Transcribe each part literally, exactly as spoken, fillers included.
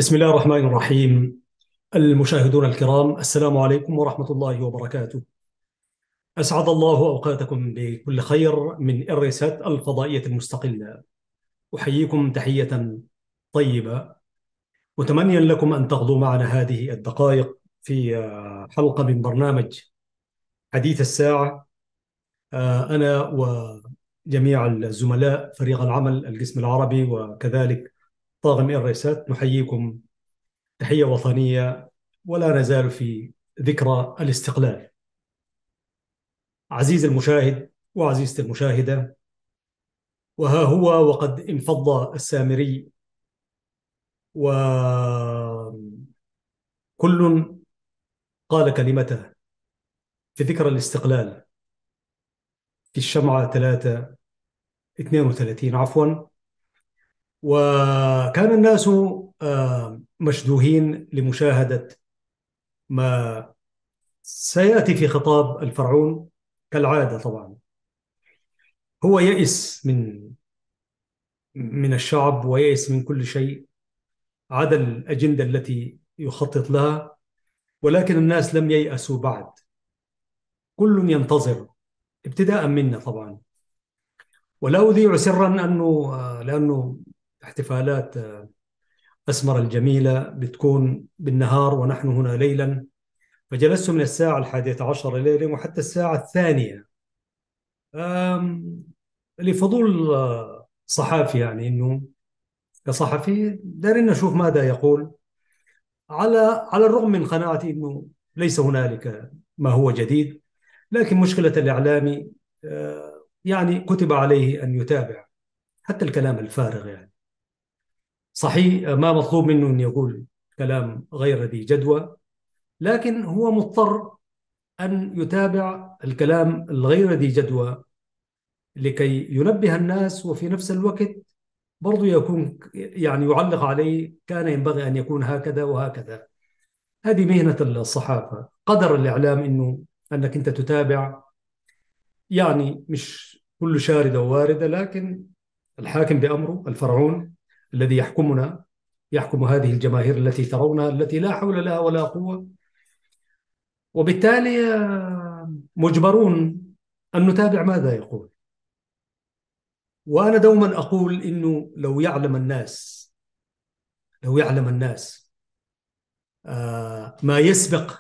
بسم الله الرحمن الرحيم. المشاهدون الكرام، السلام عليكم ورحمة الله وبركاته. أسعد الله أوقاتكم بكل خير من الريسات الفضائية المستقلة. أحييكم تحية طيبة، متمنيا لكم أن تقضوا معنا هذه الدقائق في آه، حلقة من برنامج حديث الساعة. آه، أنا وجميع الزملاء فريق العمل القسم العربي وكذلك طاقم الريسات نحييكم تحية وطنية، ولا نزال في ذكرى الاستقلال. عزيزي المشاهد وعزيزتي المشاهدة، وها هو وقد انفض السامري، وكل قال كلمته في ذكرى الاستقلال في الشمعة ثلاثة اثنين وثلاثين عفوا. وكان الناس آه، مشدوهين لمشاهدة ما سيأتي في خطاب الفرعون. كالعادة طبعا هو يئس من من الشعب ويئس من كل شيء عدا الأجندة التي يخطط لها، ولكن الناس لم ييأسوا بعد، كل ينتظر ابتداء منا طبعا. ولا أذيع سرا أنه آه، لأنه احتفالات آه، أسمر الجميلة بتكون بالنهار ونحن هنا ليلا، فجلست من الساعة الحادية عشر ليلا وحتى الساعة الثانية، آم، لفضول آه، صحافي، يعني أنه كصحفي دارين نشوف ماذا يقول، على على الرغم من قناعتي أنه ليس هنالك ما هو جديد. لكن مشكلة الإعلامي آه، يعني كتب عليه أن يتابع حتى الكلام الفارغ. يعني صحيح آه، ما مطلوب منه أن يقول كلام غير ذي جدوى، لكن هو مضطر أن يتابع الكلام الغير ذي جدوى لكي ينبه الناس، وفي نفس الوقت برضو يكون يعني يعلق عليه كان ينبغي أن يكون هكذا وهكذا. هذه مهنة الصحافة، قدر الإعلام إنه أنك أنت تتابع، يعني مش كل شاردة وواردة، لكن الحاكم بأمره الفرعون الذي يحكمنا، يحكم هذه الجماهير التي ترونها التي لا حول لها ولا قوة، وبالتالي آه، مجبرون أن نتابع ماذا يقول. وأنا دوما أقول إنه لو يعلم الناس لو يعلم الناس آه، ما يسبق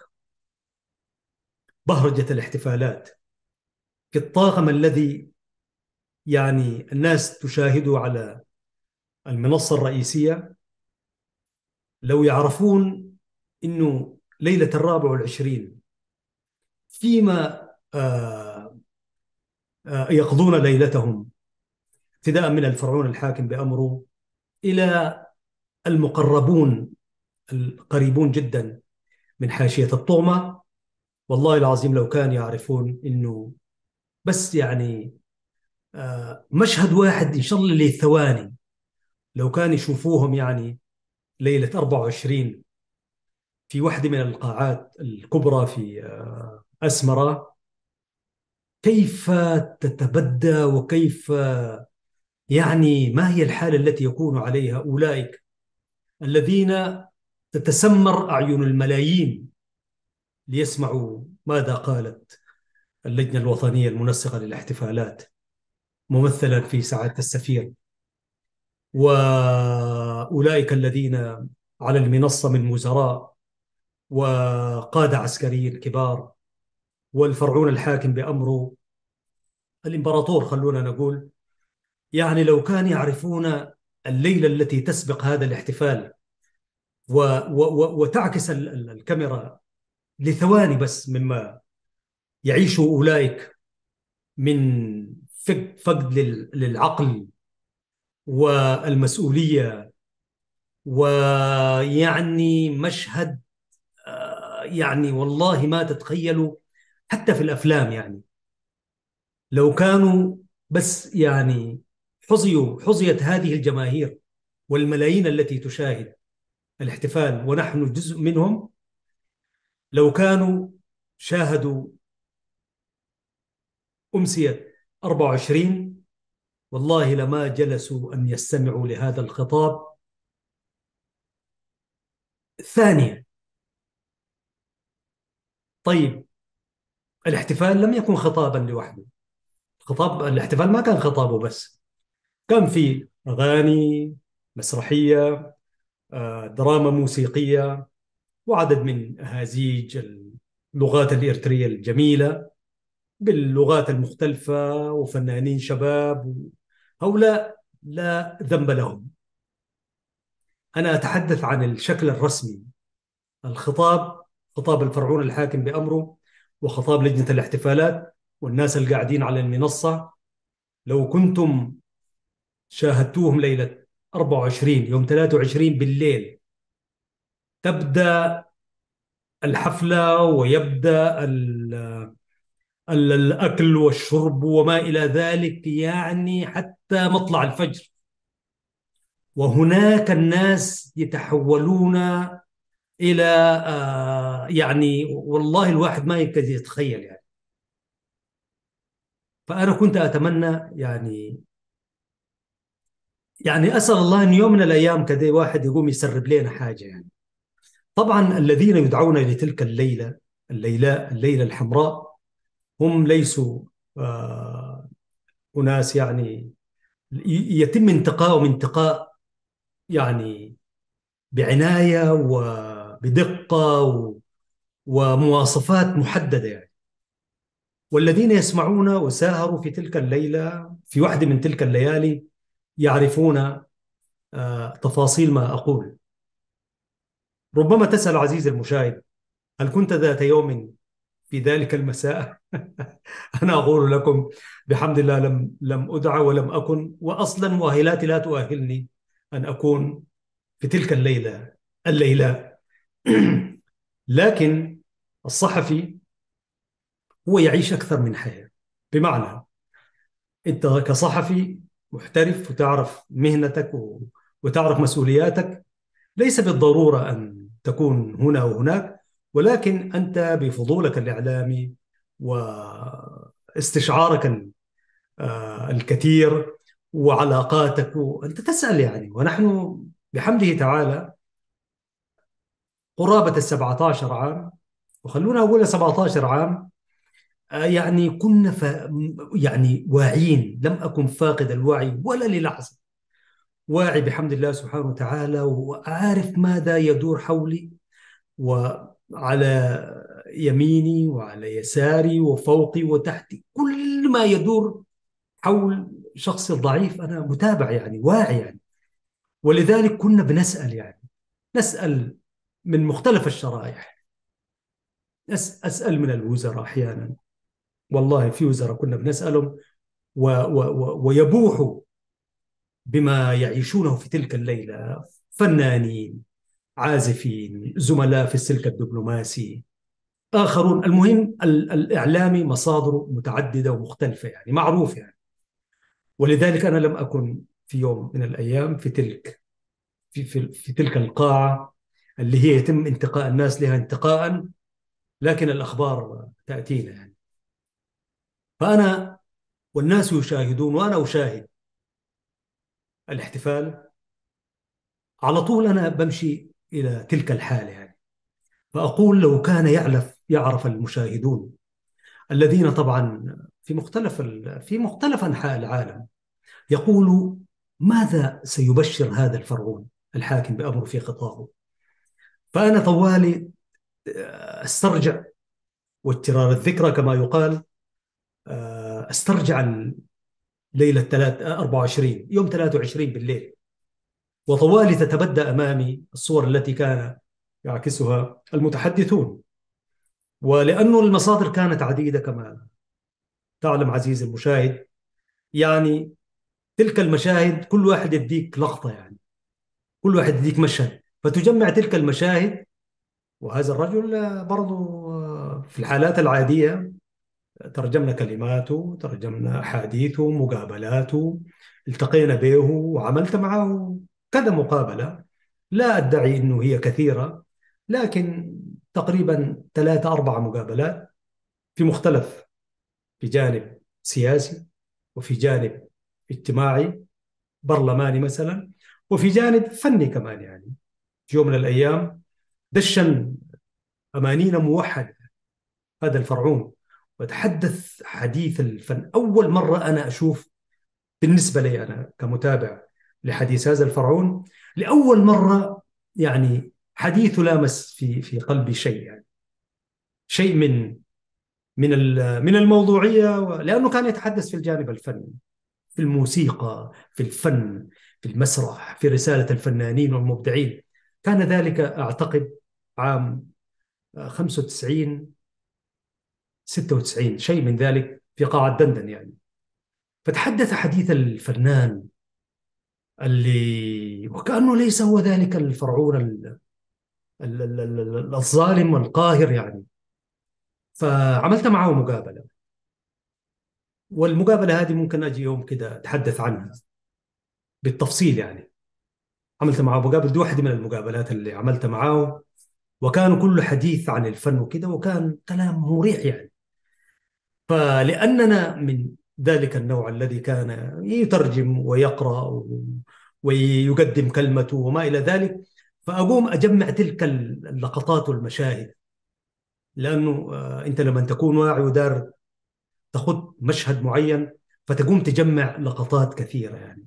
بهرجة الاحتفالات كالطاقم الذي يعني الناس تشاهده على المنصة الرئيسية، لو يعرفون إنه ليلة الرابع والعشرين فيما آه، آه، يقضون ليلتهم، ابتداء من الفرعون الحاكم بأمره إلى المقربون القريبون جدا من حاشية الطغمة. والله العظيم لو كان يعرفون إنه بس يعني آه، مشهد واحد إن شاء الله لثواني، لو كان يشوفوهم يعني ليلة أربعة وعشرين في واحدة من القاعات الكبرى في آه، أسمرة، كيف تتبدى وكيف يعني ما هي الحالة التي يكون عليها أولئك الذين تتسمر أعين الملايين ليسمعوا ماذا قالت اللجنة الوطنية المنسقة للاحتفالات ممثلا في سعادة السفير، وأولئك الذين على المنصة من وزراء وقادة عسكريين كبار، والفرعون الحاكم بأمره الإمبراطور خلونا نقول. يعني لو كان يعرفون الليلة التي تسبق هذا الاحتفال و و وتعكس ال- ال- الكاميرا لثواني بس مما يعيشه أولئك من فق- فقد لل- للعقل والمسؤولية، ويعني مشهد آه، يعني والله ما تتخيلوا حتى في الأفلام. يعني لو كانوا بس يعني حظيوا حظيت هذه الجماهير والملايين التي تشاهد الاحتفال ونحن جزء منهم، لو كانوا شاهدوا أمسية أربعة وعشرين، والله لما جلسوا أن يستمعوا لهذا الخطاب ثانيا، طيب، الاحتفال لم يكن خطابا لوحده. خطاب الاحتفال ما كان خطابه بس، كان في أغاني، مسرحية، آه، دراما موسيقية، وعدد من أهازيج اللغات الإريترية الجميلة باللغات المختلفة، وفنانين شباب. هؤلاء لا ذنب لهم. أنا أتحدث عن الشكل الرسمي. الخطاب، خطاب الفرعون الحاكم بأمره، وخطاب لجنة الاحتفالات، والناس اللي قاعدين على المنصة. لو كنتم شاهدتوهم ليلة أربعة وعشرين، يوم ثلاثة وعشرين بالليل تبدأ الحفلة، ويبدأ ال- ال- الأكل والشرب وما إلى ذلك، يعني حتى مطلع الفجر. وهناك الناس يتحولون إلى آه، يعني والله الواحد ما يقدر يتخيل يعني. فأنا كنت أتمنى يعني، يعني أسأل الله أن يوم من الأيام كذا واحد يقوم يسرب لنا حاجة يعني. طبعا الذين يدعون لتلك الليلة، الليلة الليلة الحمراء، هم ليسوا آه، أناس يعني ي- يتم انتقائهم انتقاء يعني بعناية وبدقة و- ومواصفات محددة يعني. والذين يسمعون وساهروا في تلك الليلة، في واحدة من تلك الليالي، يعرفون آه، تفاصيل ما أقول. ربما تسأل عزيزي المشاهد: هل كنت ذات يوم في ذلك المساء؟ أنا أقول لكم بحمد الله لم لم أدع ولم أكن، وأصلا مؤهلاتي لا تؤهلني أن أكون في تلك الليلة الليلة لكن الصحفي هو يعيش أكثر من حياة. بمعنى، أنت كصحفي محترف وتعرف مهنتك و- وتعرف مسؤولياتك، ليس بالضرورة أن تكون هنا وهناك، ولكن أنت بفضولك الإعلامي واستشعارك ال- آه، الكثير وعلاقاتك، وأنت تسأل يعني. ونحن بحمده تعالى قرابة السبعة عشر عام، وخلونا أقول سبعة عشر عام، آه، يعني كنا ف... يعني واعيين. لم أكن فاقد الوعي ولا للحظة، واعي بحمد الله سبحانه وتعالى، وأعرف ماذا يدور حولي وعلى يميني وعلى يساري وفوقي وتحتي. كل ما يدور حول شخص ضعيف أنا متابع يعني، واعي يعني. ولذلك كنا بنسأل يعني، نسأل من مختلف الشرائح. أس أسأل من الوزراء أحيانا، والله في وزراء كنا بنسألهم و و و ويبوحوا بما يعيشونه في تلك الليلة. فنانين، عازفين، زملاء في السلك الدبلوماسي، آخرون. المهم ال- الإعلامي مصادره متعددة ومختلفة يعني، معروف يعني. ولذلك أنا لم أكن في يوم من الأيام في تلك في, في, في تلك القاعة اللي هي يتم انتقاء الناس لها انتقاء، لكن الأخبار تأتينا يعني. فأنا والناس يشاهدون وأنا أشاهد الاحتفال، على طول أنا بمشي إلى تلك الحالة يعني. فأقول لو كان يعرف يعرف المشاهدون الذين طبعا في مختلف ال- في مختلف أنحاء العالم، يقول ماذا سيبشر هذا الفرعون الحاكم بأمره في خطابه. فأنا طوالي آه، استرجع، واضطرار الذكرى كما يقال، آه، استرجع ليلة ثلاث- أربعة وعشرين، يوم ثلاثة وعشرين بالليل، وطوالي تتبدى أمامي الصور التي كان يعكسها المتحدثون. ولأنه المصادر كانت عديدة كما تعلم عزيزي المشاهد، يعني تلك المشاهد كل واحد يديك لقطة يعني، كل واحد يديك مشهد، فتجمع تلك المشاهد. وهذا الرجل آه، برضو آه، في الحالات العادية ترجمنا كلماته، ترجمنا أحاديثه، مقابلاته، التقينا به وعملت معه كذا مقابلة. لا أدعي أنه هي كثيرة، لكن تقريبا ثلاثة أربعة مقابلات في مختلف، في جانب سياسي، وفي جانب اجتماعي برلماني مثلا، وفي جانب فني كمان يعني. في يوم من الأيام دشن أمانينا موحد هذا الفرعون، وتحدث حديث الفن. أول مرة أنا أشوف، بالنسبة لي أنا كمتابع لحديث هذا الفرعون، لأول مرة يعني حديثه لامس في في قلبي شيء، يعني شيء من من من الموضوعية، لأنه كان يتحدث في الجانب الفني، في الموسيقى، في الفن، في المسرح، في رسالة الفنانين والمبدعين. كان ذلك أعتقد عام خمسة وتسعين ستة وتسعين، شيء من ذلك، في قاعة دندن يعني. فتحدث حديث الفنان اللي وكأنه ليس هو ذلك الفرعون ال- ال- ال- ال- الظالم والقاهر يعني. فعملت معه مقابلة، والمقابلة هذه ممكن أجي يوم كده أتحدث عنها بالتفصيل يعني. عملت معه مقابلة، دي واحدة من المقابلات اللي عملتها معه، وكان كله حديث عن الفن وكده، وكان كلام مريح يعني. فلأننا من ذلك النوع الذي كان يترجم ويقرأ و- ويقدم كلمته وما إلى ذلك، فأقوم أجمع تلك اللقطات والمشاهد. لأنه آه، أنت لما تكون واعي ودار تخط مشهد معين، فتقوم تجمع لقطات كثيرة يعني.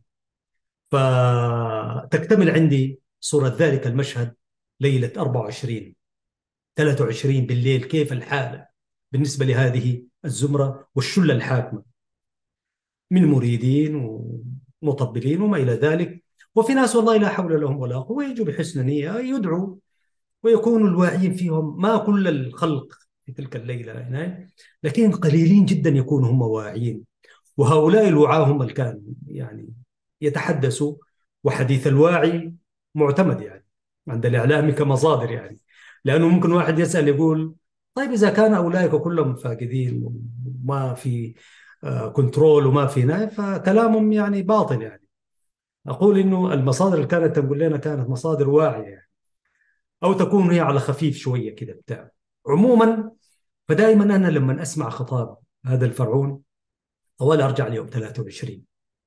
فتكتمل عندي صورة ذلك المشهد ليلة أربعة وعشرين ثلاثة وعشرين بالليل، كيف الحالة بالنسبة لهذه الزمرة والشلة الحاكمة من مريدين ومطبلين وما إلى ذلك. وفي ناس والله لا حول لهم ولا قوة، يجوا بحسن نية يدعوا، ويكون الواعيين فيهم ما كل الخلق في تلك الليلة يعني، لكن قليلين جدا يكونوا هم واعيين. وهؤلاء الوعاة هم اللي كانوا يعني يتحدثوا. وحديث الواعي معتمد يعني عند الإعلام كمصادر يعني. لأنه ممكن واحد يسأل يقول: طيب إذا كان أولئك كلهم فاقدين وما في آه، كنترول وما في نهاية، فكلامهم يعني باطل يعني. أقول إنه المصادر اللي كانت تقول لنا كانت مصادر واعية يعني، أو تكون هي على خفيف شوية كده بتاع. عموما، فدائما أنا لما أسمع خطاب هذا الفرعون، طوال أرجع ليوم ثلاثة وعشرين،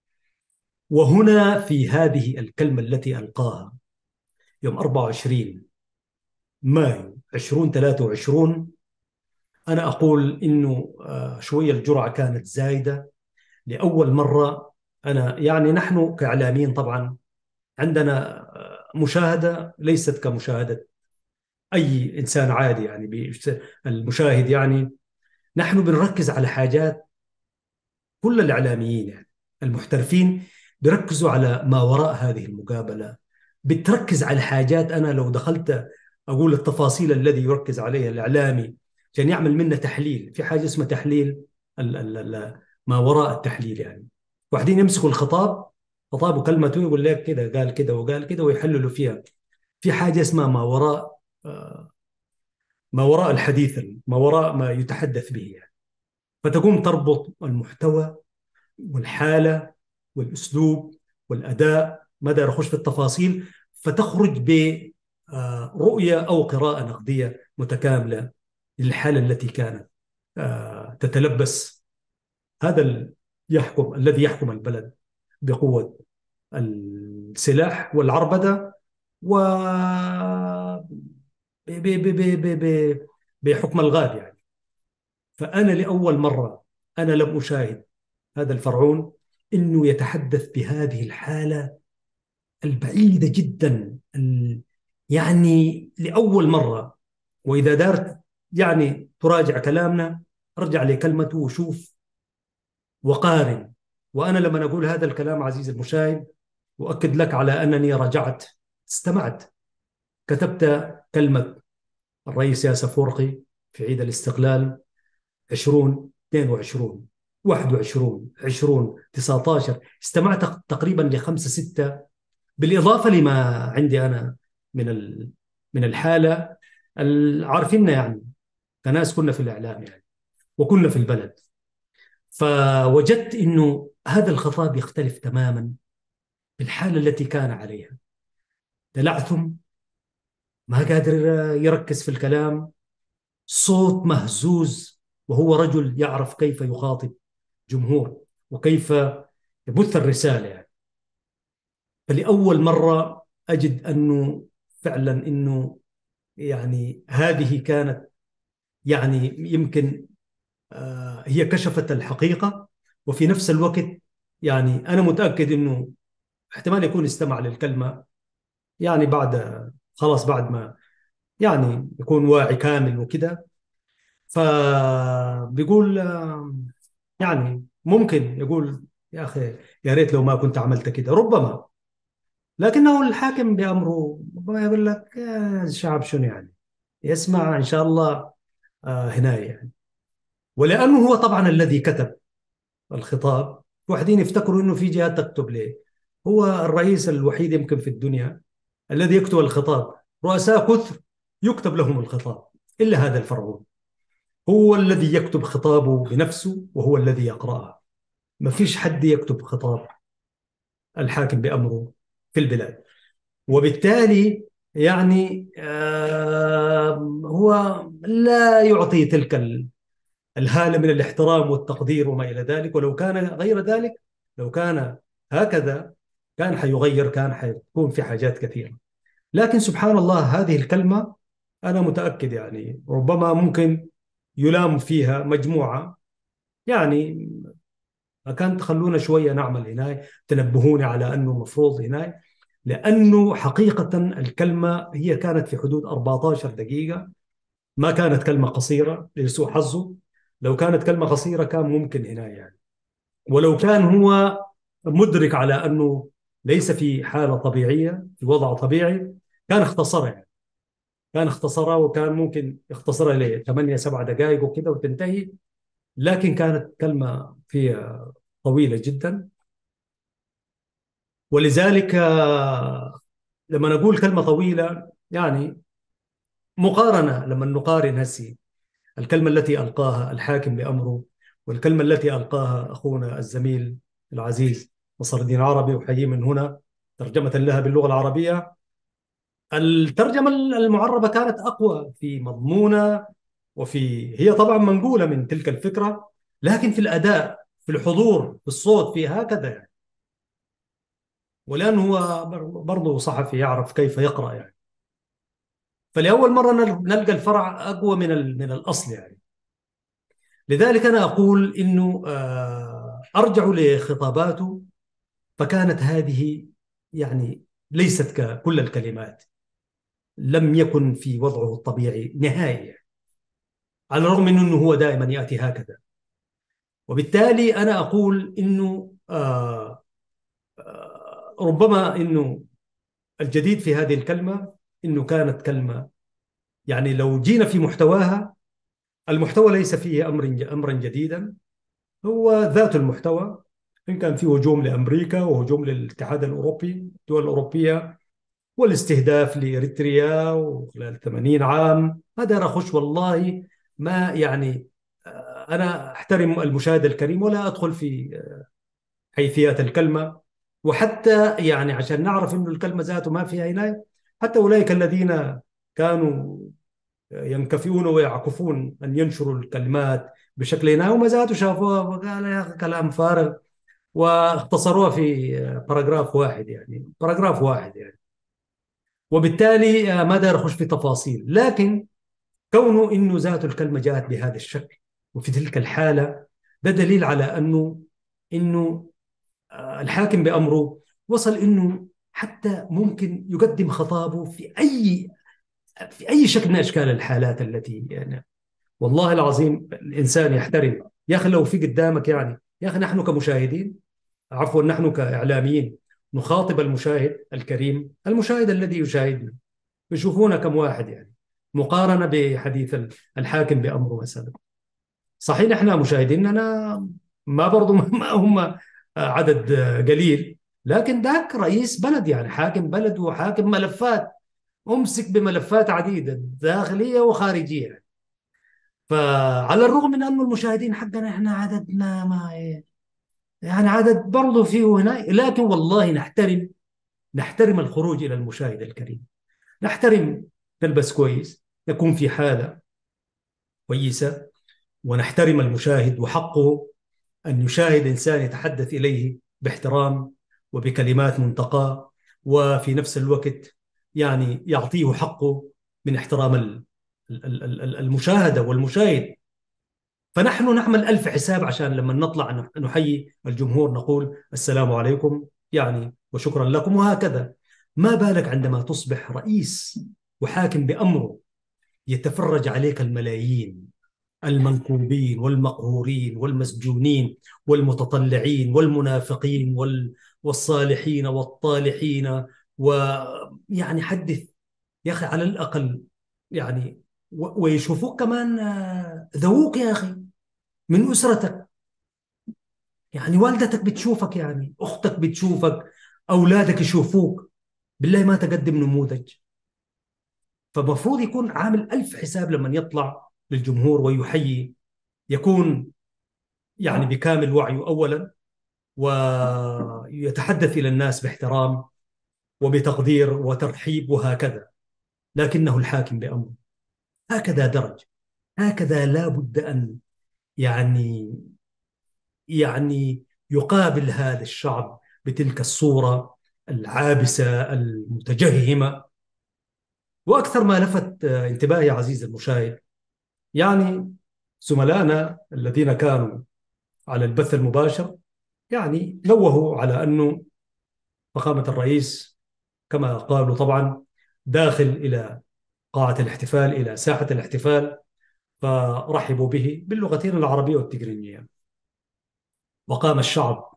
وهنا في هذه الكلمة التي ألقاها يوم أربعة وعشرين مايو ألفين وثلاثة وعشرين، أنا أقول إنه آه، شوية الجرعة كانت زايدة. لأول مرة أنا يعني، نحن كإعلاميين طبعا عندنا آه، مشاهدة ليست كمشاهدة أي إنسان عادي يعني. بيش- المشاهد يعني، نحن بنركز على حاجات. كل الإعلاميين يعني المحترفين بيركزوا على ما وراء هذه المقابلة، بتركز على حاجات. أنا لو دخلت أقول التفاصيل الذي يركز عليها الإعلامي عشان يعمل منه تحليل، في حاجة اسمها تحليل ال ال ال ما وراء التحليل يعني. واحدين يمسكوا الخطاب، خطاب وكلمته، يقول لك كده قال كده وقال كده ويحللوا فيها. في حاجة اسمها ما وراء آه، ما وراء الحديث، ما وراء ما يتحدث به يعني. فتقوم تربط المحتوى والحالة والأسلوب والأداء، ما دار أخش في التفاصيل، فتخرج برؤية أو قراءة نقدية متكاملة للحالة التي كانت آه، تتلبس هذا ال- يحكم الذي يحكم البلد بقوة السلاح والعربدة، و ب- ب- ب- ب- ب- بحكم الغاب يعني. فأنا لأول مرة أنا لم أشاهد هذا الفرعون انه يتحدث بهذه الحاله البعيده جدا ال- يعني لاول مره. واذا دارت يعني تراجع كلامنا، ارجع لكلمته وشوف وقارن. وانا لما اقول هذا الكلام عزيزي المشاهد، اؤكد لك على انني رجعت، استمعت، كتبت كلمه الرئيس ياسر فرقي في عيد الاستقلال عشرين اثنين وعشرين واحد وعشرين عشرين تسعة عشر، استمعت تقريبا لخمسة ستة، بالإضافة لما عندي أنا من ال- من الحالة عارفيننا يعني، كناس كنا في الإعلام يعني وكنا في البلد. فوجدت إنه هذا الخطاب يختلف تماما بالحالة التي كان عليها. تلعثم، ما قادر يركز في الكلام، صوت مهزوز، وهو رجل يعرف كيف يخاطب جمهور وكيف يبث الرسالة يعني. فلأول مرة أجد أنه فعلا أنه يعني هذه كانت يعني يمكن آه، هي كشفت الحقيقة. وفي نفس الوقت يعني أنا متأكد أنه احتمال يكون استمع للكلمة يعني بعد خلاص بعد ما يعني يكون واعي كامل وكده. فبيقول آه، يعني ممكن يقول يا أخي يا ريت لو ما كنت عملت كده ربما. لكنه الحاكم بأمره ربما يقول لك يا الشعب شنو يعني يسمع إن شاء الله آه، هنا يعني. ولأنه هو طبعا الذي كتب الخطاب. واحدين يفتكروا انه في جهات تكتب ليه. هو الرئيس الوحيد يمكن في الدنيا الذي يكتب الخطاب. رؤساء كثر يكتب لهم الخطاب الا هذا الفرعون. هو الذي يكتب خطابه بنفسه وهو الذي يقرأه. ما فيش حد يكتب خطاب الحاكم بأمره في البلاد. وبالتالي يعني آه هو لا يعطي تلك الهالة من الاحترام والتقدير وما إلى ذلك. ولو كان غير ذلك، لو كان هكذا كان حيغير، كان حيكون في حاجات كثيرة. لكن سبحان الله هذه الكلمة أنا متأكد يعني ربما ممكن يلام فيها مجموعة يعني. كان تخلونا شوية نعمل هنا، تنبهوني على أنه مفروض هنا. لأنه حقيقة الكلمة هي كانت في حدود أربعة عشر دقيقة. ما كانت كلمة قصيرة لسوء حظه. لو كانت كلمة قصيرة كان ممكن هنا يعني. ولو كان هو مدرك على أنه ليس في حالة طبيعية في وضع طبيعي كان اختصرها يعني. كان اختصرها وكان ممكن يختصرها ل ثمانية سبع دقائق وكذا وتنتهي. لكن كانت كلمة فيها طويلة جدا. ولذلك آه، لما نقول كلمة طويلة يعني مقارنة، لما نقارن هسي الكلمة التي ألقاها الحاكم بأمره والكلمة التي ألقاها أخونا الزميل العزيز نصر الدين عربي، وحييه من هنا ترجمة لها باللغة العربية. الترجمة المعربة كانت أقوى في مضمونها وفي هي طبعا منقولة من تلك الفكرة. لكن في الأداء في الحضور في الصوت في هكذا يعني. ولأنه هو برضه صحفي يعرف كيف يقرأ يعني. فلأول مرة نلقى الفرع أقوى من من الأصل يعني. لذلك أنا أقول إنه آه، أرجع لخطاباته. فكانت هذه يعني ليست ككل الكلمات. لم يكن في وضعه الطبيعي نهائيا، على الرغم من أنه هو دائما يأتي هكذا. وبالتالي أنا أقول إنه آه، آه، ربما إنه الجديد في هذه الكلمة إنه كانت كلمة يعني لو جينا في محتواها. المحتوى ليس فيه أمر أمرا جديدا. هو ذات المحتوى. إن كان في هجوم لأمريكا وهجوم للاتحاد الأوروبي الدول الأوروبية والاستهداف لإريتريا وخلال ثمانين عام. هذا أنا أخش والله ما يعني آه، أنا أحترم المشاهد الكريم ولا أدخل في حيثيات الكلمة. وحتى يعني عشان نعرف إنه الكلمة ذاته ما فيها عناية. حتى أولئك الذين كانوا ينكفئون ويعكفون أن ينشروا الكلمات بشكل عناية وما ذاته شافوها وقال يا أخي كلام فارغ. واختصروها في باراجراف واحد يعني باراجراف واحد يعني. وبالتالي آه، ما دار أخش في تفاصيل. لكن كونه إنه ذات الكلمة جاءت بهذا الشكل وفي تلك الحالة ده دليل على أنه إنه آه، الحاكم بأمره وصل إنه حتى ممكن يقدم خطابه في أي في أي شكل من أشكال الحالات التي يعني. والله العظيم الإنسان يحترم يا أخي لو في قدامك يعني يا أخي نحن كمشاهدين عفوا نحن كإعلاميين نخاطب المشاهد الكريم المشاهد الذي يشاهدنا يشوفونا كم واحد يعني مقارنة بحديث الحاكم بأمره مثلا. صحيح احنا مشاهديننا ما برضو ما هم عدد قليل. لكن ذاك رئيس بلد يعني حاكم بلد وحاكم ملفات أمسك بملفات عديدة داخلية وخارجية. فعلى الرغم من أنه المشاهدين حقنا احنا عددنا ما يعني عدد برضه فيه هنا. لكن والله نحترم نحترم الخروج إلى المشاهد الكريم. نحترم نلبس كويس نكون في حالة كويسة. ونحترم المشاهد وحقه أن يشاهد إنسان يتحدث إليه باحترام وبكلمات منتقاة. وفي نفس الوقت يعني يعطيه حقه من احترام ال- ال- ال- ال- المشاهدة والمشاهد. فنحن نعمل ألف حساب عشان لما نطلع نح- نحيي الجمهور نقول السلام عليكم يعني وشكرا لكم وهكذا. ما بالك عندما تصبح رئيس وحاكم بأمره يتفرج عليك الملايين، المنكوبين والمقهورين والمسجونين والمتطلعين والمنافقين وال والصالحين والطالحين، ويعني حدث يا أخي على الأقل يعني، و- ويشوفوك كمان آه، ذووق يا أخي من أسرتك. يعني والدتك بتشوفك، يعني أختك بتشوفك، أولادك يشوفوك. بالله ما تقدم نموذج. فمفروض يكون عامل ألف حساب لما يطلع للجمهور ويحيي، يكون يعني بكامل وعيه أولا، ويتحدث إلى الناس باحترام وبتقدير وترحيب وهكذا. لكنه الحاكم بأمره هكذا درج، هكذا لا بد أن يعني يعني يقابل هذا الشعب بتلك الصورة العابسة المتجهمة. وأكثر ما لفت آه، انتباهي عزيزي المشاهد، يعني زملائنا الذين كانوا على البث المباشر يعني نوهوا على أنه فخامة الرئيس كما قالوا طبعا داخل إلى قاعة الاحتفال، إلى ساحة الاحتفال، فرحبوا به باللغتين العربية والتجرينية. وقام الشعب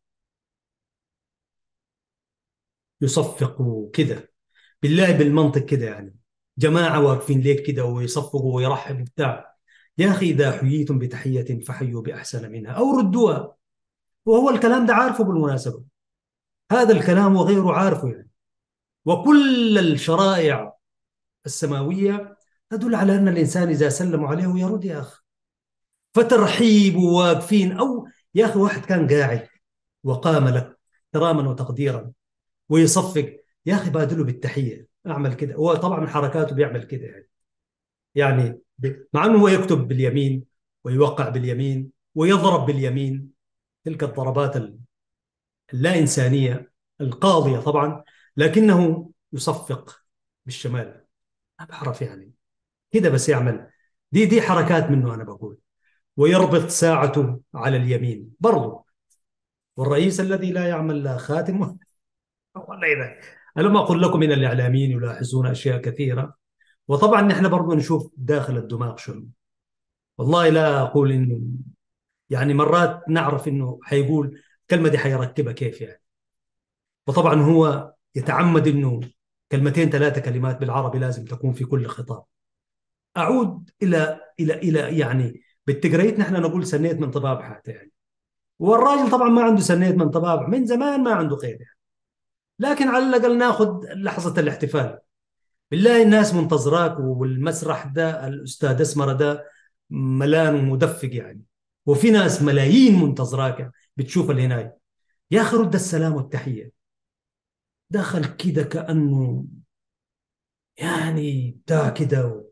يصفق كده، بالله بالمنطق كده يعني، جماعة واقفين ليك كده ويصفقوا ويرحبوا بتاع. يا أخي إذا حييتم بتحية فحيوا بأحسن منها أو ردوها. وهو الكلام ده عارفه بالمناسبة، هذا الكلام وغيره عارفه يعني. وكل الشرائع السماوية تدل على أن الإنسان إذا سلموا عليه يرد يا أخي. فترحيب واقفين، أو يا أخي واحد كان قاعد وقام لك احتراما وتقديرا ويصفق، يا أخي بادله بالتحية، أعمل كده. هو طبعا من حركاته بيعمل كده يعني، يعني ب- مع أنه هو يكتب باليمين ويوقع باليمين ويضرب باليمين، تلك الضربات ال- اللا إنسانية القاضية طبعا، لكنه يصفق بالشمال. ما بعرف يعني كده بس يعمل. دي دي حركات منه أنا بقول. ويربط ساعته على اليمين برضه. والرئيس الذي لا يعمل لا خاتم ولا إذا. ألم أقل لكم إن الإعلاميين يلاحظون أشياء كثيرة. وطبعا نحن برضه نشوف داخل الدماغ شنو. والله لا أقول إنه يعني مرات نعرف إنه حيقول الكلمة دي حيركبها كيف يعني. وطبعا هو يتعمد إنه كلمتين ثلاثة كلمات بالعربي لازم تكون في كل خطاب. أعود إلى إلى إلى يعني بالتقريت نحن نقول سنيت من طباب حتى يعني. والراجل طبعا ما عنده سنيت من طباب من زمان، ما عنده خير يعني. لكن على الأقل ناخذ لحظة الاحتفال. بالله الناس منتظراك، والمسرح ده الأستاذ أسمر ده ملان ومدفق يعني. وفي ناس ملايين منتظراك بتشوف الهناية. يا أخي رد السلام والتحية. دخل كده كأنه يعني بتاع كده،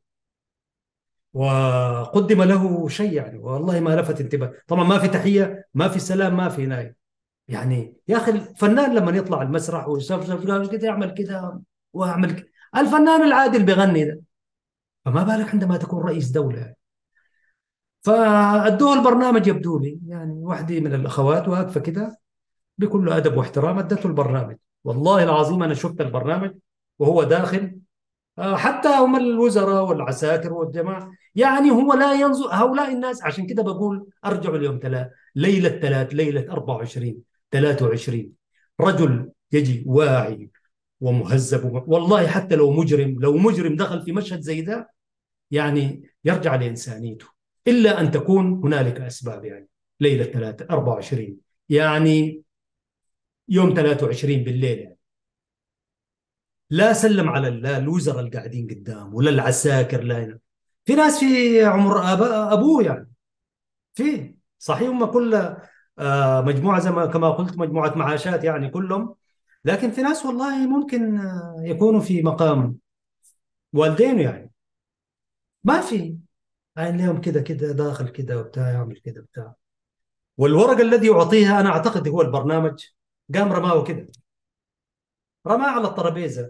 وقدم له شيء يعني والله ما لفت انتباه. طبعا ما في تحية، ما في سلام، ما في هناية. يعني يا أخي الفنان لما يطلع المسرح ويصفصف كده يعمل كده ويعمل كده، الفنان العادي اللي بيغني ده، فما بالك عندما تكون رئيس دولة يعني. فادوه البرنامج يبدو لي يعني، واحدة من الأخوات واقفة كده بكل أدب واحترام ادته البرنامج. والله العظيم أنا شفت البرنامج وهو داخل. آه، حتى هم الوزراء والعساكر والجماعة يعني هو لا ينظر هؤلاء الناس. عشان كده بقول أرجعوا اليوم ثلاث، ليلة ثلاث، ليلة أربعة وعشرين، ثلاثة وعشرين، رجل يجي واعي ومهذب وم- والله حتى لو مجرم، لو مجرم دخل في مشهد زي ده يعني يرجع لإنسانيته. إلا أن تكون هنالك أسباب يعني. ليلة ثلاثة أربعة وعشرين يعني يوم ثلاثة وعشرين بالليل يعني. لا سلم على لا الوزراء اللي قاعدين قدام ولا العساكر، لا هنا. في ناس في عمر أبا أبوه يعني. في صحيح هم كل آه، مجموعة زي ما كما قلت مجموعة معاشات يعني كلهم. لكن في ناس والله ممكن آه، يكونوا في مقام والدينه يعني. ما في عين لهم كده كده داخل كده وبتاع يعمل كده بتاع. والورق الذي يعطيها أنا أعتقد هو البرنامج، قام رماه كده، رماه على الترابيزة.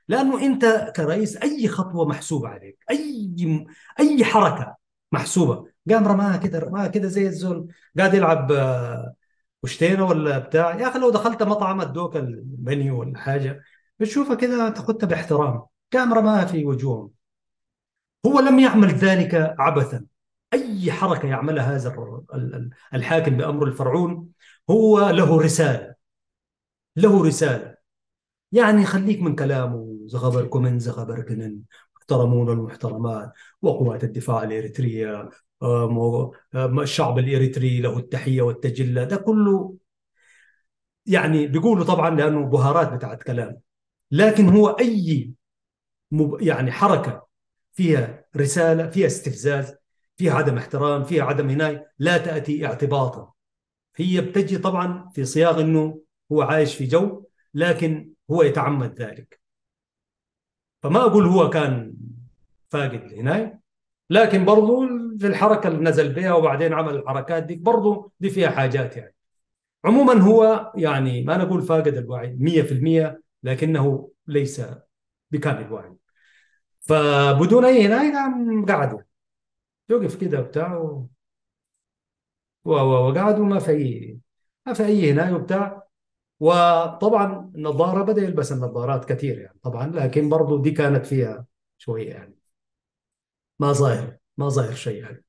لأنه أنت كرئيس أي خطوة محسوبة عليك، أي أي حركة محسوبة. قام رماها كده، رماها كده زي الزول قاعد يلعب آه، كشتينة ولا بتاع. يا أخي لو دخلت مطعم ادوك المنيو ولا حاجة بتشوفها كده تاخدها باحترام. قام رماها في وجوههم. هو لم يعمل ذلك عبثا. أي حركة يعملها هذا الر- ال- ال- الحاكم بأمر الفرعون هو له رسالة، له رسالة. يعني خليك من كلامه زغبركم من زغبركن محترمون المحترمات وقوات الدفاع الإريترية. آم، و- آم، الشعب الإريتري له التحية والتجلة، ده كله يعني بيقولوا طبعا لأنه بهارات بتاعت كلام. لكن هو أي مب- يعني حركة فيها رسالة، فيها استفزاز، فيها عدم احترام، فيها عدم عناية، لا تأتي اعتباطا. هي بتجي طبعا في صياغ أنه هو عايش في جو، لكن هو يتعمد ذلك. فما أقول هو كان فاقد العناية، لكن برضو في الحركة اللي نزل بها وبعدين عمل الحركات دي برضو دي فيها حاجات يعني. عموما هو يعني ما نقول فاقد الوعي مية في المية، لكنه ليس بكامل وعي. فبدون أي عناية قام قعدوا، يوقف كده وبتاع و- و- وقعدوا ما في أي ما في أي عناية وبتاع. وطبعا النظارة بدأ يلبس النظارات كثير يعني طبعا، لكن برضو دي كانت فيها شوية يعني ما ظاهر ما ظاهر شيء يعني.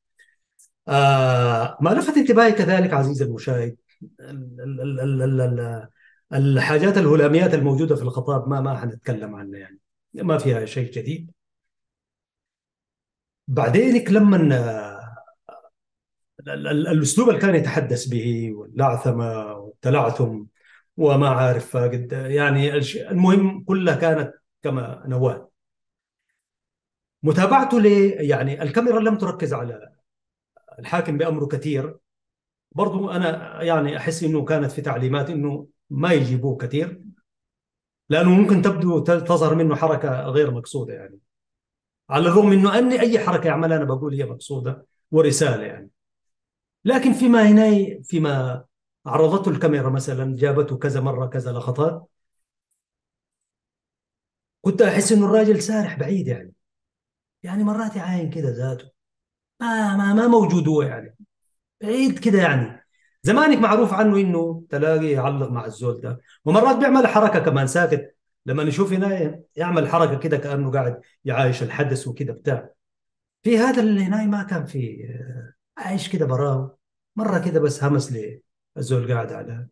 آه ما لفت انتباهي كذلك عزيزي المشاهد ال- ال- ال- ال- ال- الحاجات الهلاميات الموجودة في الخطاب، ما ما حنتكلم عنها يعني، ما فيها شيء جديد. بعدينك لما ال- ال- الأسلوب اللي كان يتحدث به واللعثمة والتلعثم وما عارف قد يعني الش- المهم كلها كانت كما نواه. متابعته ل يعني الكاميرا لم تركز على الحاكم بأمره كثير. برضو أنا يعني أحس إنه كانت في تعليمات إنه ما يجيبوه كثير، لأنه ممكن تبدو ت- تظهر منه حركة غير مقصودة يعني. على الرغم إنه أني أي حركة يعملها أنا بقول هي مقصودة ورسالة يعني. لكن فيما هنا فيما عرضته الكاميرا مثلا جابته كذا مرة كذا لقطات، كنت أحس إنه الراجل سارح بعيد يعني. يعني مرات يعاين كده ذاته، ما ما ما موجود هو يعني، بعيد كده يعني. زمانك معروف عنه انه تلاقي يعلق مع الزول ده، ومرات بيعمل حركه كمان ساكت. لما نشوف هنا يعمل حركه كده كانه قاعد يعايش الحدث وكده بتاع. في هذا اللي هنا ما كان في، عايش كده براه. مره كده بس همس لي الزول قاعد على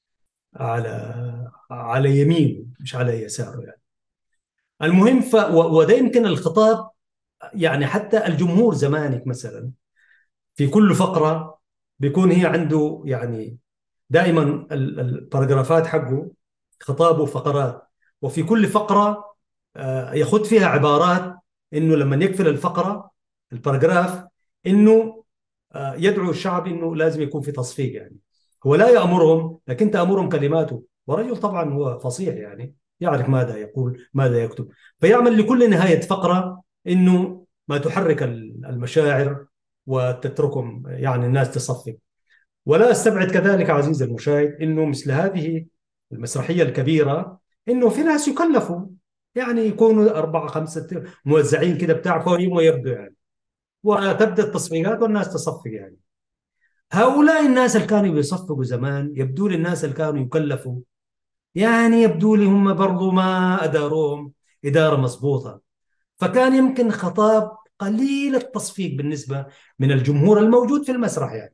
على على يمينه مش على يساره يعني. المهم ف و- وده يمكن الخطاب يعني. حتى الجمهور زمانك مثلا في كل فقره بيكون هي عنده يعني دائما ال- الباراجرافات حقه خطابه فقرات، وفي كل فقرة آه، يخط فيها عبارات انه لما يقفل الفقرة الباراجراف انه آه، يدعو الشعب انه لازم يكون في تصفيق يعني. هو لا يأمرهم لكن تأمرهم كلماته، ورجل طبعا هو فصيح يعني يعرف ماذا يقول ماذا يكتب. فيعمل لكل نهاية فقرة انه ما تحرك المشاعر وتتركهم يعني الناس تصفق. ولا استبعد كذلك عزيزي المشاهد انه مثل هذه المسرحيه الكبيره انه في ناس يكلفوا يعني يكونوا اربعه خمسه موزعين كده بتاع فوريهم ويبدو يعني، وتبدا التصفيقات والناس تصفق يعني. هؤلاء الناس اللي كانوا بيصفقوا زمان يبدو لي الناس اللي كانوا يكلفوا يعني يبدو لي هم برضو ما اداروهم اداره مضبوطه. فكان يمكن خطاب قليل التصفيق بالنسبه من الجمهور الموجود في المسرح يعني.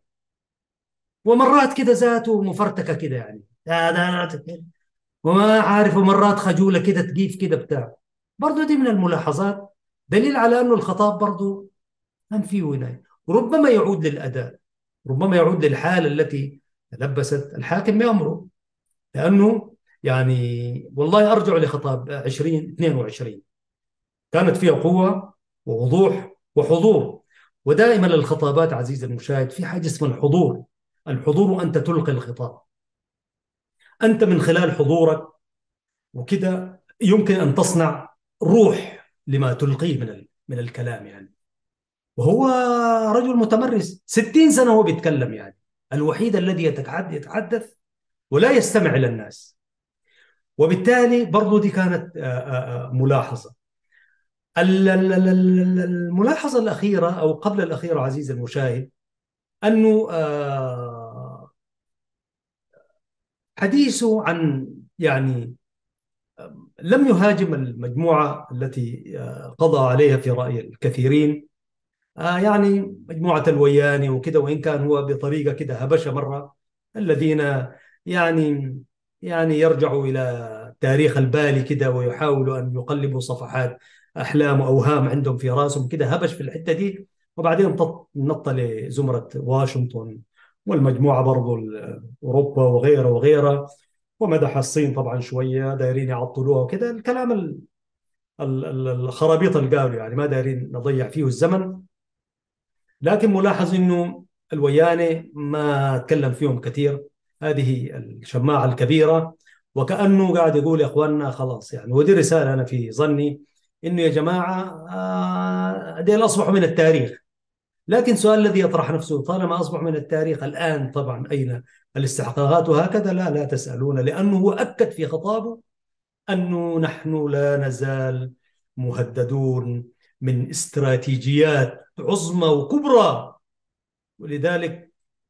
ومرات كده ذاته مفرتكه كده يعني لا لا لا وما عارف، ومرات خجوله كده تقيف كده بتاع. برضو دي من الملاحظات، دليل على انه الخطاب برضو كان فيه ولاية. وربما يعود للاداء، ربما يعود للحاله التي تلبست الحاكم بامره. لانه يعني والله ارجع لخطاب عشرين اثنين وعشرين كانت فيها قوه ووضوح وحضور. ودائما الخطابات عزيزي المشاهد في حاجه اسمها الحضور. الحضور وانت تلقي الخطاب، أنت من خلال حضورك وكده يمكن أن تصنع روح لما تلقيه من ال- من الكلام يعني. وهو رجل متمرس ستين سنة وهو بيتكلم يعني، الوحيد الذي يتحدث يتحدث ولا يستمع إلى الناس. وبالتالي برضو دي كانت آه، آه، آه، ملاحظة. ال- ال- ال- ال- الملاحظة الأخيرة أو قبل الأخيرة عزيزي المشاهد، أنه آه، حديثه عن يعني لم يهاجم المجموعة التي آه، قضى عليها في رأي الكثيرين، آه يعني مجموعة الوياني وكده، وإن كان هو بطريقة كده هبشة مرة، الذين يعني يعني يرجعوا إلى تاريخ البالي كده ويحاولوا أن يقلبوا صفحات أحلام وأوهام عندهم في راسهم كده، هبش في الحتة دي. وبعدين طط- نط لزمرة واشنطن والمجموعة برضو ال- أوروبا وغيره وغيره، ومدح الصين طبعا شوية دايرين يعطلوها وكده، الكلام ال- ال- ال- الخرابيط اللي قالوا، يعني ما دايرين نضيع فيه الزمن. لكن ملاحظ انه الوياني ما تكلم فيهم كثير، هذه الشماعة الكبيرة، وكأنه قاعد يقول يا اخواننا خلاص يعني. ودي رسالة انا في ظني، انه يا جماعة آه، ديل اصبحوا من التاريخ. لكن سؤال الذي يطرح نفسه، طالما اصبح من التاريخ الان، طبعا اين الاستحقاقات وهكذا؟ لا لا تسألون، لانه هو اكد في خطابه انه نحن لا نزال مهددون من استراتيجيات عظمى وكبرى، ولذلك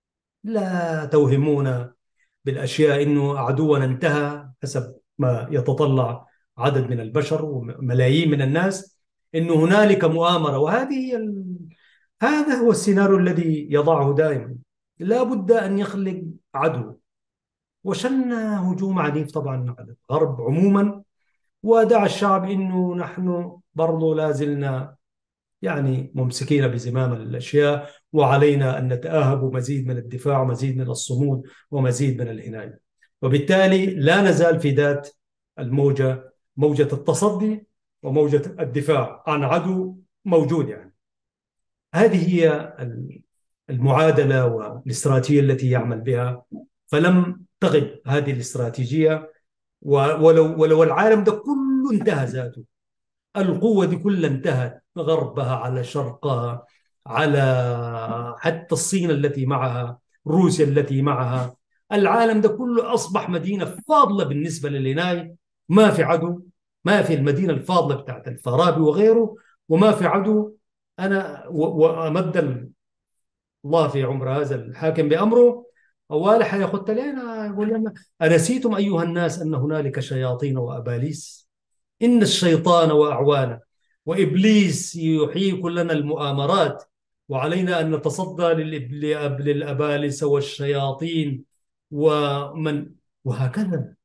لا توهمونا بالأشياء إنه عدونا انتهى حسب ما يتطلع عدد من البشر وملايين من الناس، إنه هنالك مؤامرة. وهذه هي ال... هذا هو السيناريو الذي يضعه دائما، لا بد أن يخلق عدو. وشن هجوم عنيف طبعا على الغرب عموما، ودعا الشعب إنه نحن برضو لازلنا يعني ممسكين بزمام الأشياء، وعلينا أن نتآهب مزيد من الدفاع ومزيد من الصمود ومزيد من العناية. وبالتالي لا نزال في ذات الموجة، موجة التصدي وموجة الدفاع عن عدو موجود يعني. هذه هي المعادلة والاستراتيجية التي يعمل بها، فلم تغب هذه الاستراتيجية. ولو ولو العالم ده كله انتهى ذاته، القوة دي كلها انتهت، غربها على شرقها، على حتى الصين التي معها، روسيا التي معها، العالم ده كله أصبح مدينة فاضلة بالنسبة لليناي. ما في عدو، ما في المدينة الفاضلة بتاعت الفارابي وغيره، وما في عدو. أنا وأمد الله في عمر هذا الحاكم بأمره، أول حياخد لنا يقول لنا: أنسيتم أيها الناس أن هنالك شياطين وأباليس؟ إن الشيطان وأعوانه وإبليس يحيي لنا المؤامرات، وعلينا أن نتصدى للإب- للأبالسة والشياطين ومن وهكذا.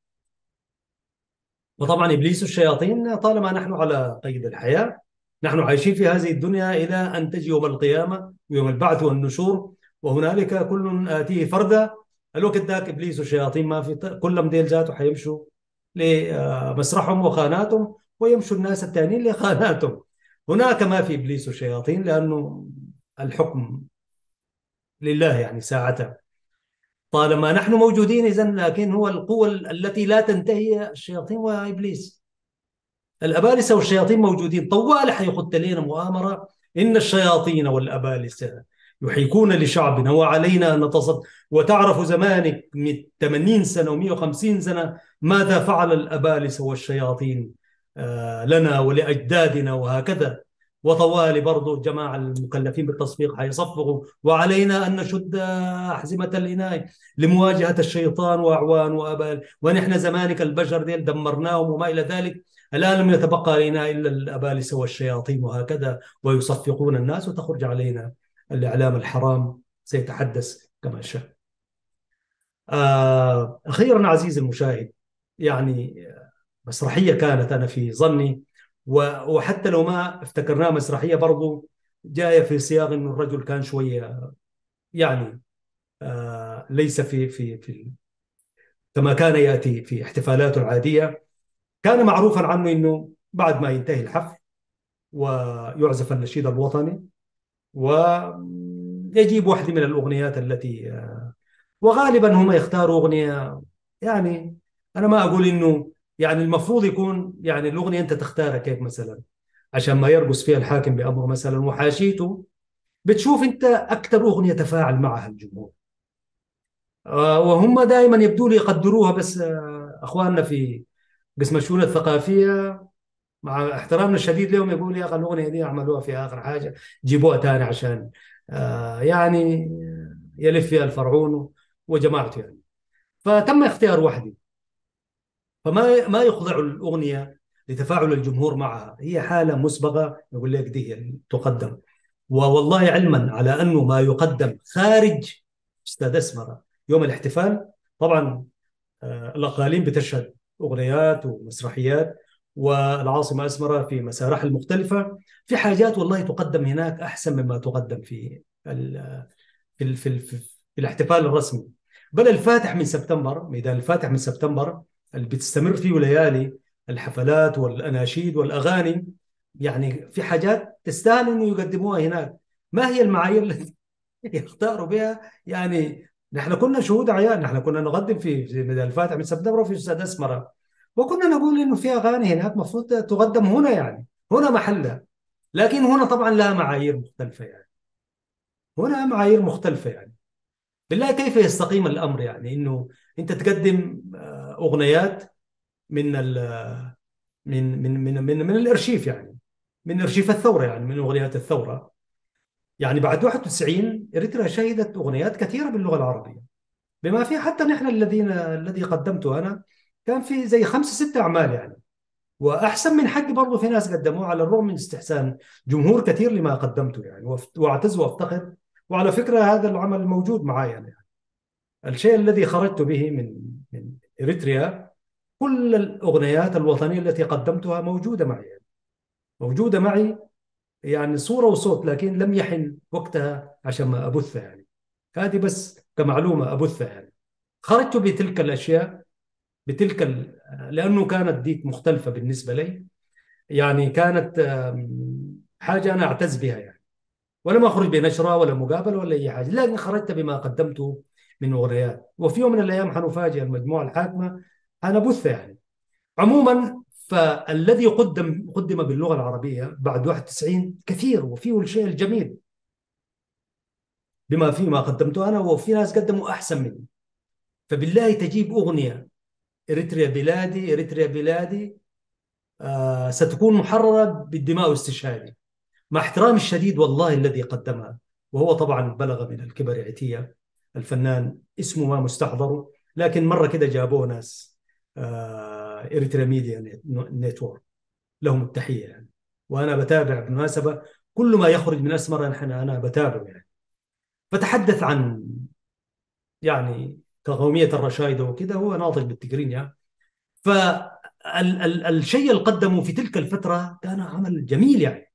وطبعا إبليس والشياطين طالما نحن على قيد الحياة، نحن عايشين في هذه الدنيا إلى أن تجي يوم القيامة ويوم البعث والنشور، وهنالك كل آتيه فردا. الوقت ذاك إبليس والشياطين ما في، كل مديل ذاته حيمشوا لمسرحهم وخاناتهم، ويمشوا الناس التانيين لخاناتهم. هناك ما في إبليس وشياطين، لأنه الحكم لله يعني ساعته، طالما نحن موجودين إذن. لكن هو القوة التي لا تنتهي الشياطين وإبليس. الأبالسة والشياطين موجودين طوال، حيخط لنا مؤامرة: إن الشياطين والأبالسة يحيكون لشعبنا وعلينا أن نتصد. وتعرف زمانك من ثمانين سنة ومئة وخمسين سنة ماذا فعل الأبالسة والشياطين آه، لنا ولأجدادنا وهكذا. وطوالي برضو الجماعة المكلفين بالتصفيق حيصفقوا، وعلينا أن نشد أحزمة الإناء لمواجهة الشيطان وأعوان وأبال. ونحن زمانك البشر ديل دمرناهم وما إلى ذلك، الآن لم يتبقى لنا إلا الأبالسة والشياطين وهكذا، ويصفقون الناس، وتخرج علينا الإعلام الحرام سيتحدث كما شاء. آه أخيرا عزيزي المشاهد، يعني مسرحية كانت أنا في ظني، وحتى لو ما افتكرناها مسرحية برضو جاية في سياق أنه الرجل كان شوية يعني آه ليس في في في كما كان يأتي في احتفالاته العادية. كان معروفا عنه أنه بعد ما ينتهي الحفل ويعزف النشيد الوطني، ويجيب واحدة من الأغنيات التي، وغالبا هم يختاروا أغنية يعني، أنا ما أقول إنه يعني المفروض يكون يعني الأغنية أنت تختارها كيف مثلا عشان ما يرقص فيها الحاكم بأمره مثلا وحاشيته، بتشوف أنت أكثر أغنية تفاعل معها الجمهور. آه، وهم دائما يبدو لي يقدروها، بس آه، أخواننا في قسم الشؤون الثقافية مع احترامنا الشديد لهم يقول يا أخي الأغنية دي عملوها في آخر حاجة، جيبوها تاني عشان آه يعني يلف فيها الفرعون وجماعته يعني. فتم اختيار وحدي، فما ما يخضع الأغنية لتفاعل الجمهور معها، هي حالة مسبقة يقول لك دي هي تقدم. والله علما على أنه ما يقدم خارج استاد أسمرة يوم الاحتفال، طبعا آه، الأقاليم بتشهد أغنيات ومسرحيات، والعاصمة أسمرة في مسارح المختلفة في حاجات والله تقدم هناك أحسن مما تقدم في ال في ال في, ال في الاحتفال الرسمي. بل الفاتح من سبتمبر، ميدان الفاتح من سبتمبر اللي بتستمر فيه ليالي الحفلات والأناشيد والأغاني، يعني في حاجات تستاهل أنه يقدموها هناك. ما هي المعايير التي يختاروا بها يعني؟ نحن كنا شهود عيان، نحن كنا نقدم في في ميدان الفاتح من سبتمبر وفي استاد اسمره، وكنا نقول انه في اغاني هناك مفروض تقدم هنا، يعني هنا محلها. لكن هنا طبعا لها معايير مختلفه يعني، هنا معايير مختلفه يعني. بالله كيف يستقيم الامر يعني انه انت تقدم آه، اغنيات من ال من من من من, من الارشيف يعني، من ارشيف الثوره يعني، من اغنيات الثوره يعني. بعد واحد وتسعين اريتريا شهدت اغنيات كثيره باللغه العربيه، بما فيه حتى نحن الذين الذي قدمته انا كان في زي خمس ست اعمال يعني، واحسن من حقي برضه في ناس قدموه، على الرغم من استحسان جمهور كثير لما قدمته يعني، وأفت- واعتز وافتخر. وعلى فكره هذا العمل موجود معي يعني. الشيء الذي خرجت به من من اريتريا، كل الاغنيات الوطنيه التي قدمتها موجوده معي يعني. موجوده معي يعني صوره وصوت، لكن لم يحن وقتها عشان ما ابثها يعني. هذه بس كمعلومه ابثها يعني. خرجت بتلك الاشياء، بتلك ال... لانه كانت ديك مختلفه بالنسبه لي يعني. كانت آم، حاجه انا اعتز بها يعني، ولم اخرج بنشره ولا مقابله ولا اي حاجه، لكن خرجت بما قدمته من اغنيات. وفي يوم من الايام حنفاجئ المجموعه الحاكمه، حنبث يعني. عموما فالذي قدم قدم باللغه العربيه بعد واحد وتسعين كثير، وفيه الشيء الجميل بما فيه ما قدمته انا، وفي ناس قدموا احسن مني. فبالله تجيب اغنيه اريتريا بلادي اريتريا بلادي آه، ستكون محررة بالدماء واستشهادي، مع احترامي الشديد والله الذي قدمها. وهو طبعا بلغ من الكبر عتية، الفنان اسمه ما مستحضره، لكن مرة كده جابوه ناس آه إريتريا ميديا نتورك، لهم التحية يعني. وأنا بتابع بالمناسبة كل ما يخرج من أسمر نحن أنا بتابعه يعني. فتحدث عن يعني كقومية الرشايدة وكده، هو ناطق بالتقرين. فالشيء اللي قدمه في تلك الفترة كان عمل جميل يعني.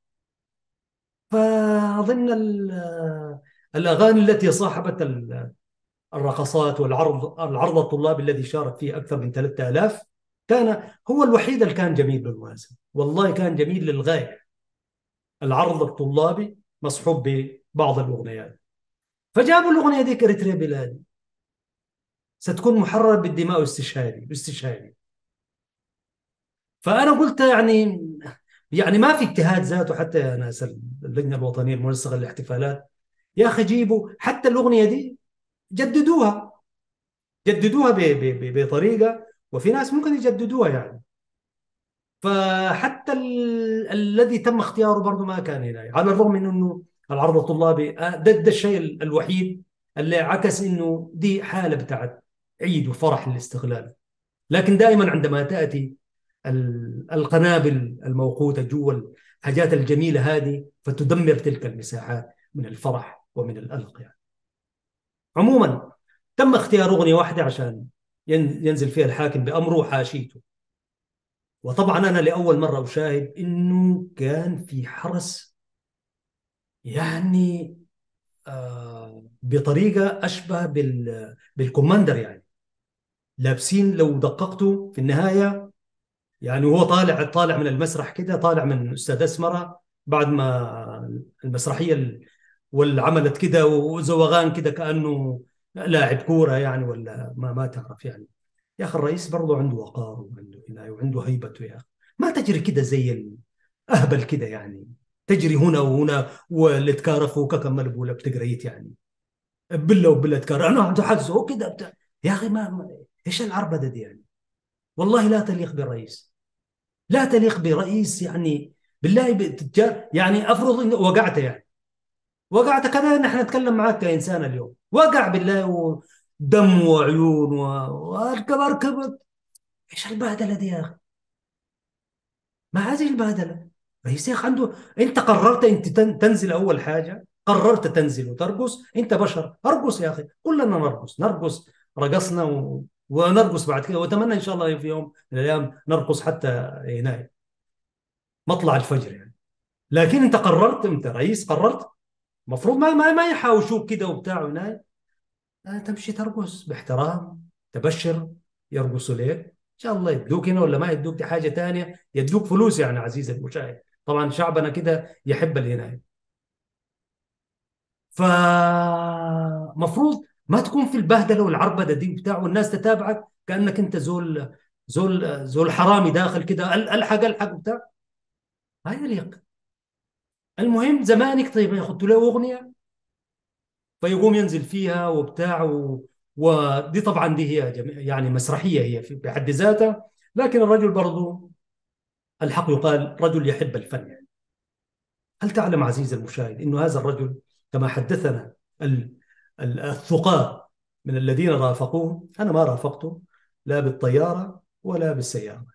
فأظن ال- الأغاني التي صاحبت ال- الرقصات والعرض، العرض الطلابي الذي شارك فيه أكثر من ثلاثة آلاف، كان هو الوحيد اللي كان جميل بالمناسبة، والله كان جميل للغاية. العرض الطلابي مصحوب ببعض الأغنيات، فجابوا الأغنية دي إريتريا بلادي ستكون محررة بالدماء واستشهادي واستشهادي. فأنا قلت يعني، يعني ما في اجتهاد ذاته حتى يا ناس اللجنه الوطنيه المنسقه للاحتفالات، يا اخي جيبوا حتى الاغنيه دي، جددوها، جددوها ب- ب- ب- بطريقه، وفي ناس ممكن يجددوها يعني. فحتى ال... الذي تم اختياره برضه ما كان هنا، على الرغم من انه العرض الطلابي آه، ده, ده الشيء الوحيد اللي عكس انه دي حاله بتاعت عيد وفرح للاستقلال. لكن دائما عندما تأتي ال- القنابل الموقوتة جوا الحاجات الجميلة هذه فتدمر تلك المساحات من الفرح ومن القلق يعني. عموما تم اختيار أغنية واحدة عشان ين- ينزل فيها الحاكم بأمره وحاشيته. وطبعا أنا لأول مرة أشاهد إنه كان في حرس يعني آه بطريقة أشبه بال بالكوماندر يعني. لابسين لو دققتوا في النهاية يعني، وهو طالع طالع من المسرح كده، طالع من استاذ اسمره بعد ما المسرحيه ال- والعملت كده وزوغان كده كانه لاعب كوره يعني، ولا ما ما تعرف يعني. يا اخي الرئيس برضه عنده وقار وعنده هنا وعنده هيبته يا اخي، ما تجري كده زي الاهبل كده يعني. تجري هنا وهنا واللي تكارفوا ككمل بولا بتقريت يعني، بله وبله تكار انا عنده حجز وكده بتاع. يا اخي ما, ما ايش العربده دي يعني؟ والله لا تليق بالرئيس، لا تليق برئيس يعني. بالله بتجار يعني، افرض ان وقعت يعني، وقعت كذا، نحن نتكلم معك كإنسان اليوم، وقع بالله ودم وعيون و- واركب اركب. ايش البهدله دي يا اخي؟ ما هذه البهدله. رئيس يا اخي عنده، انت قررت انت تن- تنزل، اول حاجه قررت تنزل وترقص، انت بشر، ارقص يا اخي، كلنا نرقص نرقص. رقصنا و... ونرقص بعد كده، واتمنى ان شاء الله في يوم من الايام نرقص حتى يناير، مطلع الفجر يعني. لكن انت قررت، انت رئيس قررت، المفروض ما ما ما يحاوشوك كده وبتاع ونايم. لا، تمشي ترقص باحترام، تبشر، يرقصوا ليك ان شاء الله. يدوك هنا ولا ما يدوك دي حاجه تانية، يدوك فلوس يعني عزيزي المشاهد، طبعا شعبنا كده يحب الهنايه. فمفروض ما تكون في البهدله والعربده دي وبتاع، والناس تتابعك كانك انت زول، زول زول حرامي داخل كده، ال- الحق الحق وبتاع. هاي يليق. المهم زمانك طيب ياخذوا له اغنيه فيقوم ينزل فيها وبتاع و... ودي طبعا دي هي جم... يعني مسرحية هي في بحد ذاتها. لكن الرجل برضو الحق يقال رجل يحب الفن يعني. هل تعلم عزيزي المشاهد أنه هذا الرجل كما حدثنا ال... ال- الثقات من الذين رافقوه، أنا ما رافقته لا بالطيارة ولا بالسيارة،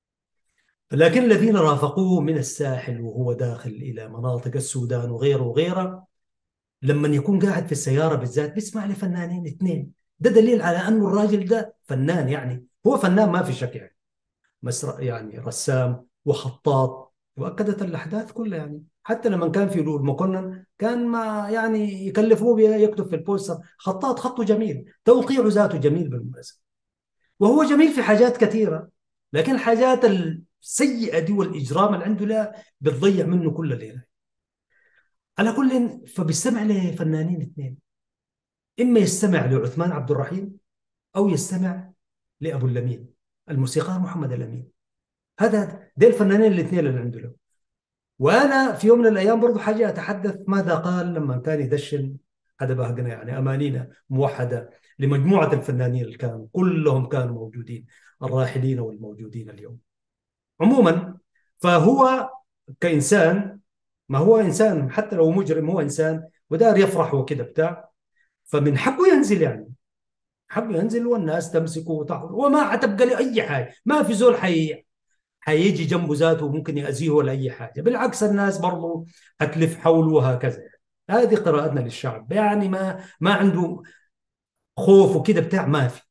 لكن الذين رافقوه من الساحل وهو داخل إلى مناطق السودان وغيره وغيره، لما يكون قاعد في السيارة بالذات بيسمع لفنانين اثنين. ده دليل على أنه الراجل ده فنان يعني، هو فنان ما في شك يعني، مسرح يعني، رسام وخطاط. وأكدت الأحداث كلها يعني، حتى لما كان في لول مكنن كان ما يعني يكلفوه بي- يكتب في البوستر خطاط، خطه جميل، توقيعه ذاته جميل بالمناسبة، وهو جميل في حاجات كثيرة. لكن الحاجات السيئة دي والإجرام اللي عنده لا بتضيع منه كل الليلة. على كل، فبيستمع لفنانين اثنين، إما يستمع لعثمان عبد الرحيم أو يستمع لأبو اللمين، الموسيقار محمد الأمين. هذا دي الفنانين الاثنين اللي عنده له. وأنا في يوم من الأيام برضو حاجة أتحدث ماذا قال لما كان يدشن هذا بهجنا يعني أمانينا موحدة لمجموعة الفنانين اللي كانوا كلهم كانوا موجودين، الراحلين والموجودين اليوم عموما. فهو كإنسان، ما هو إنسان حتى لو مجرم هو إنسان ودار يفرح وكذا بتاع، فمن حقه ينزل يعني، حب ينزل والناس تمسكه وتحضر، وما حتبقى له اي حاجه، ما في زول حي حيجي جنبه ذاته وممكن يأذيه ولا اي حاجه، بالعكس الناس برضه حتلف حوله وهكذا يعني. هذه قراءتنا للشعب يعني، ما ما عنده خوف وكده بتاع، ما في.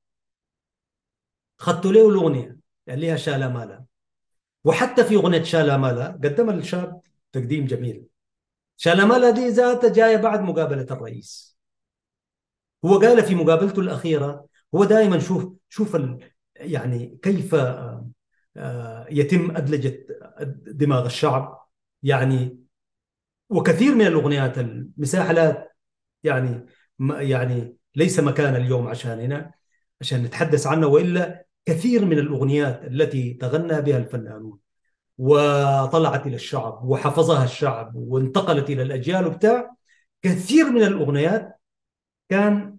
خدت له الاغنيه اللي هي شالا مالا، وحتى في اغنيه شالا مالا قدم الشاب تقديم جميل. شالا مالا دي ذاتها جايه بعد مقابله الرئيس. هو قال في مقابلته الاخيره، هو دائما شوف شوف ال يعني كيف آه، يتم أدلجة دماغ الشعب يعني. وكثير من الأغنيات المساحلات يعني، يعني ليس مكان اليوم عشاننا عشان نتحدث عنه، وإلا كثير من الأغنيات التي تغنى بها الفنانون وطلعت إلى الشعب وحفظها الشعب وانتقلت إلى الأجيال وبتاع، كثير من الأغنيات كان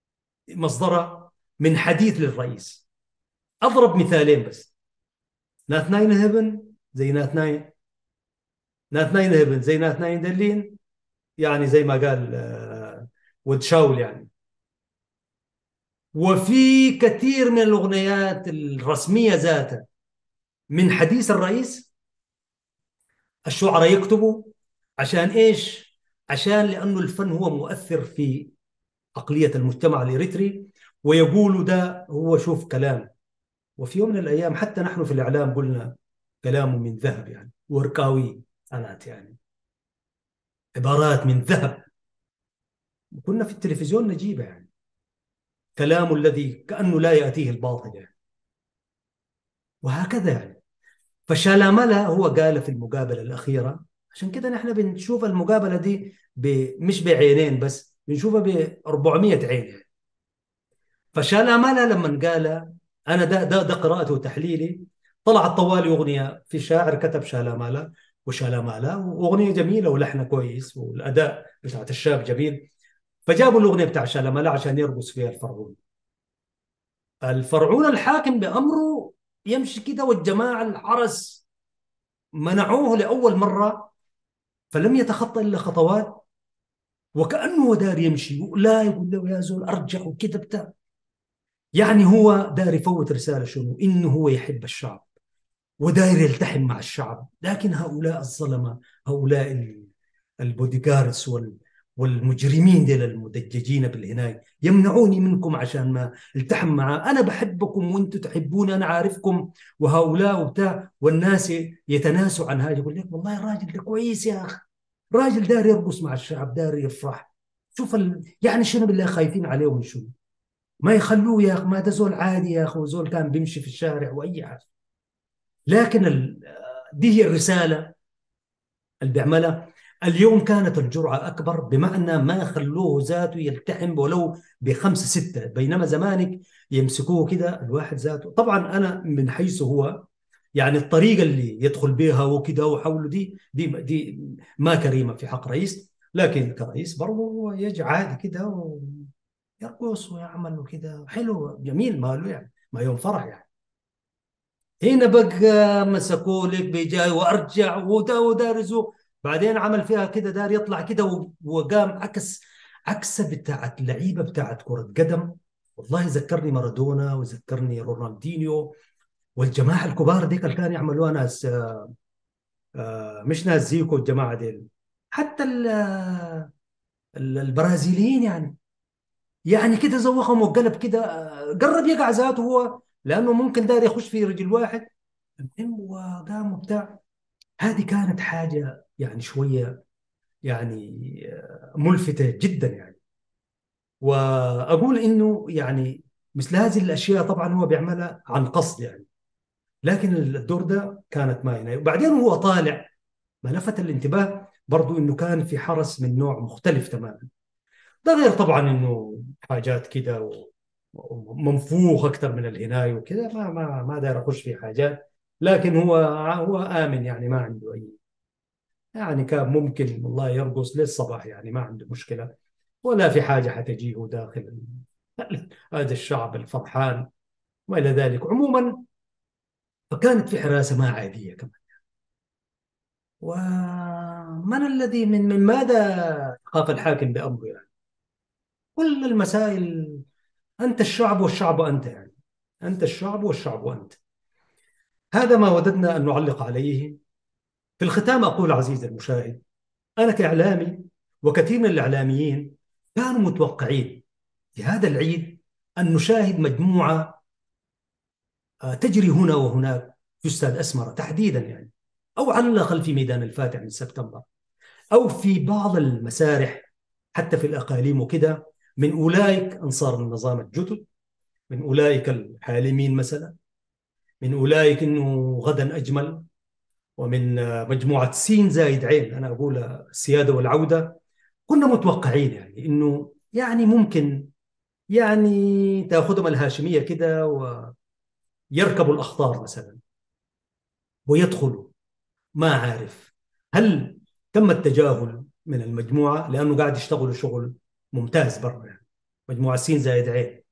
مصدرها من حديث للرئيس. أضرب مثالين بس: نات ناين هيفن زي نات ناين، نات ناين هيفن زي نات ناين دلين، يعني زي ما قال آه، وتشاول يعني. وفي كثير من الأغنيات الرسمية ذاتها من حديث الرئيس، الشعراء يكتبوا عشان إيش؟ عشان لأنه الفن هو مؤثر في عقلية المجتمع الإريتري، ويقولوا ده هو شوف كلام. وفي يوم من الأيام حتى نحن في الإعلام قلنا كلامه من ذهب يعني، وركاوي قناة يعني، عبارات من ذهب، كنا في التلفزيون نجيبها يعني، كلام الذي كأنه لا يأتيه الباطل يعني، وهكذا يعني. فشالاملا هو قال في المقابلة الأخيرة، عشان كده نحن بنشوف المقابلة دي ب... مش بعينين بس، بنشوفها ب أربعمائة عين يعني. فشالاملا لما قال، أنا ده ده ده قراءته وتحليلي، طلعت طوالي أغنية في شاعر كتب شالاملا وشالاملا، وأغنية جميلة ولحنها كويس والأداء بتاعت الشاب جميل. فجابوا الأغنية بتاع شالاملا عشان يرقص فيها الفرعون. الفرعون الحاكم بأمره يمشي كده، والجماعة الحرس منعوه لأول مرة، فلم يتخطى إلا خطوات، وكأنه هو دار يمشي، لا يقول له يا زول أرجع وكده بتاع. يعني هو داير يفوت رسالة شنو؟ إنه هو يحب الشعب وداير يلتحم مع الشعب. لكن هؤلاء الظلمة، هؤلاء ال- البودي جاردز وال والمجرمين ديل المدججين بالعناية يمنعوني منكم عشان ما التحم معاه. أنا بحبكم وأنتم تحبوني، أنا عارفكم وهؤلاء وبتاع. والناس يتناسوا عن هذا، يقول لك والله الراجل ده كويس يا أخي، راجل داير يرقص مع الشعب، داير يفرح. شوف ال... يعني شنو بالله خايفين عليه من شنو؟ ما يخلوه يا أخي، ما ده زول عادي يا أخي، زول كان بيمشي في الشارع وأي حاجة. لكن ال... دي هي الرسالة اللي بيعملها. اليوم كانت الجرعة أكبر، بمعنى ما خلوه ذاته يلتحم ولو بخمسة ستة، بينما زمانك يمسكوه كده الواحد ذاته. طبعا أنا من حيث هو يعني الطريقة اللي يدخل بها وكده وحوله، دي دي دي ما كريمة في حق رئيس. لكن كرئيس برضه يجي عادي كده ويرقص ويعمل وكده حلو جميل، ماله يعني، ما يوم فرح يعني. هنا بقى مسكوه لك بجاي وارجع ودا ودارزه. بعدين عمل فيها كده، دار يطلع كده و- وقام عكس عكسه بتاعت لعيبه بتاعت كره قدم. والله ذكرني مارادونا وذكرني رونالدينيو والجماعه الكبار ديك اللي كانوا يعملوها ناس، آه، مش ناس زيكو الجماعه ديل. حتى ال- ال- البرازيليين يعني، يعني كده زوخهم وقلب كده، آه، قرب يقع ذاته هو، لانه ممكن دار يخش في رجل واحد. المهم وقام وبتاع. هذه كانت حاجة يعني شوية يعني آه، ملفتة جدا يعني. وأقول إنه يعني مثل هذه الأشياء طبعا هو بيعملها عن قصد يعني. لكن الدور ده كانت ماينة. وبعدين هو طالع، ما لفت الانتباه برضو إنه كان في حرس من نوع مختلف تماما. ده غير طبعا إنه حاجات كده و- ومنفوخ أكثر من العناية وكده. ما ما ما داير أخش في حاجات. لكن هو هو آمن يعني، ما عنده أي يعني. كان ممكن والله يرقص للصباح يعني، ما عنده مشكلة، ولا في حاجة حتجيه داخل ال- هذا الشعب الفرحان وما إلى ذلك عموما. فكانت في حراسة ما عادية كمان. ومن الذي من من ماذا خاف الحاكم بأمره يعني؟ كل المسائل، أنت الشعب والشعب أنت يعني، أنت الشعب والشعب أنت. هذا ما وددنا أن نعلق عليه. في الختام أقول عزيزي المشاهد، أنا كإعلامي وكثير من الإعلاميين كانوا متوقعين في هذا العيد أن نشاهد مجموعة آه، تجري هنا وهناك في استاد أسمرة تحديدا يعني، أو على الأقل في ميدان الفاتح من سبتمبر، أو في بعض المسارح حتى في الأقاليم وكده، من أولئك أنصار النظام الجدد، من أولئك الحالمين مثلا، من أولئك أنه غدا أجمل، ومن آه، مجموعة سين زايد عين، أنا أقول السيادة والعودة. كنا متوقعين يعني أنه يعني ممكن يعني تأخذهم الهاشمية كده ويركبوا الأخطار مثلا ويدخلوا. ما عارف هل تم التجاهل من المجموعة، لأنه قاعد يشتغلوا شغل ممتاز برا يعني، مجموعة سين زائد عين.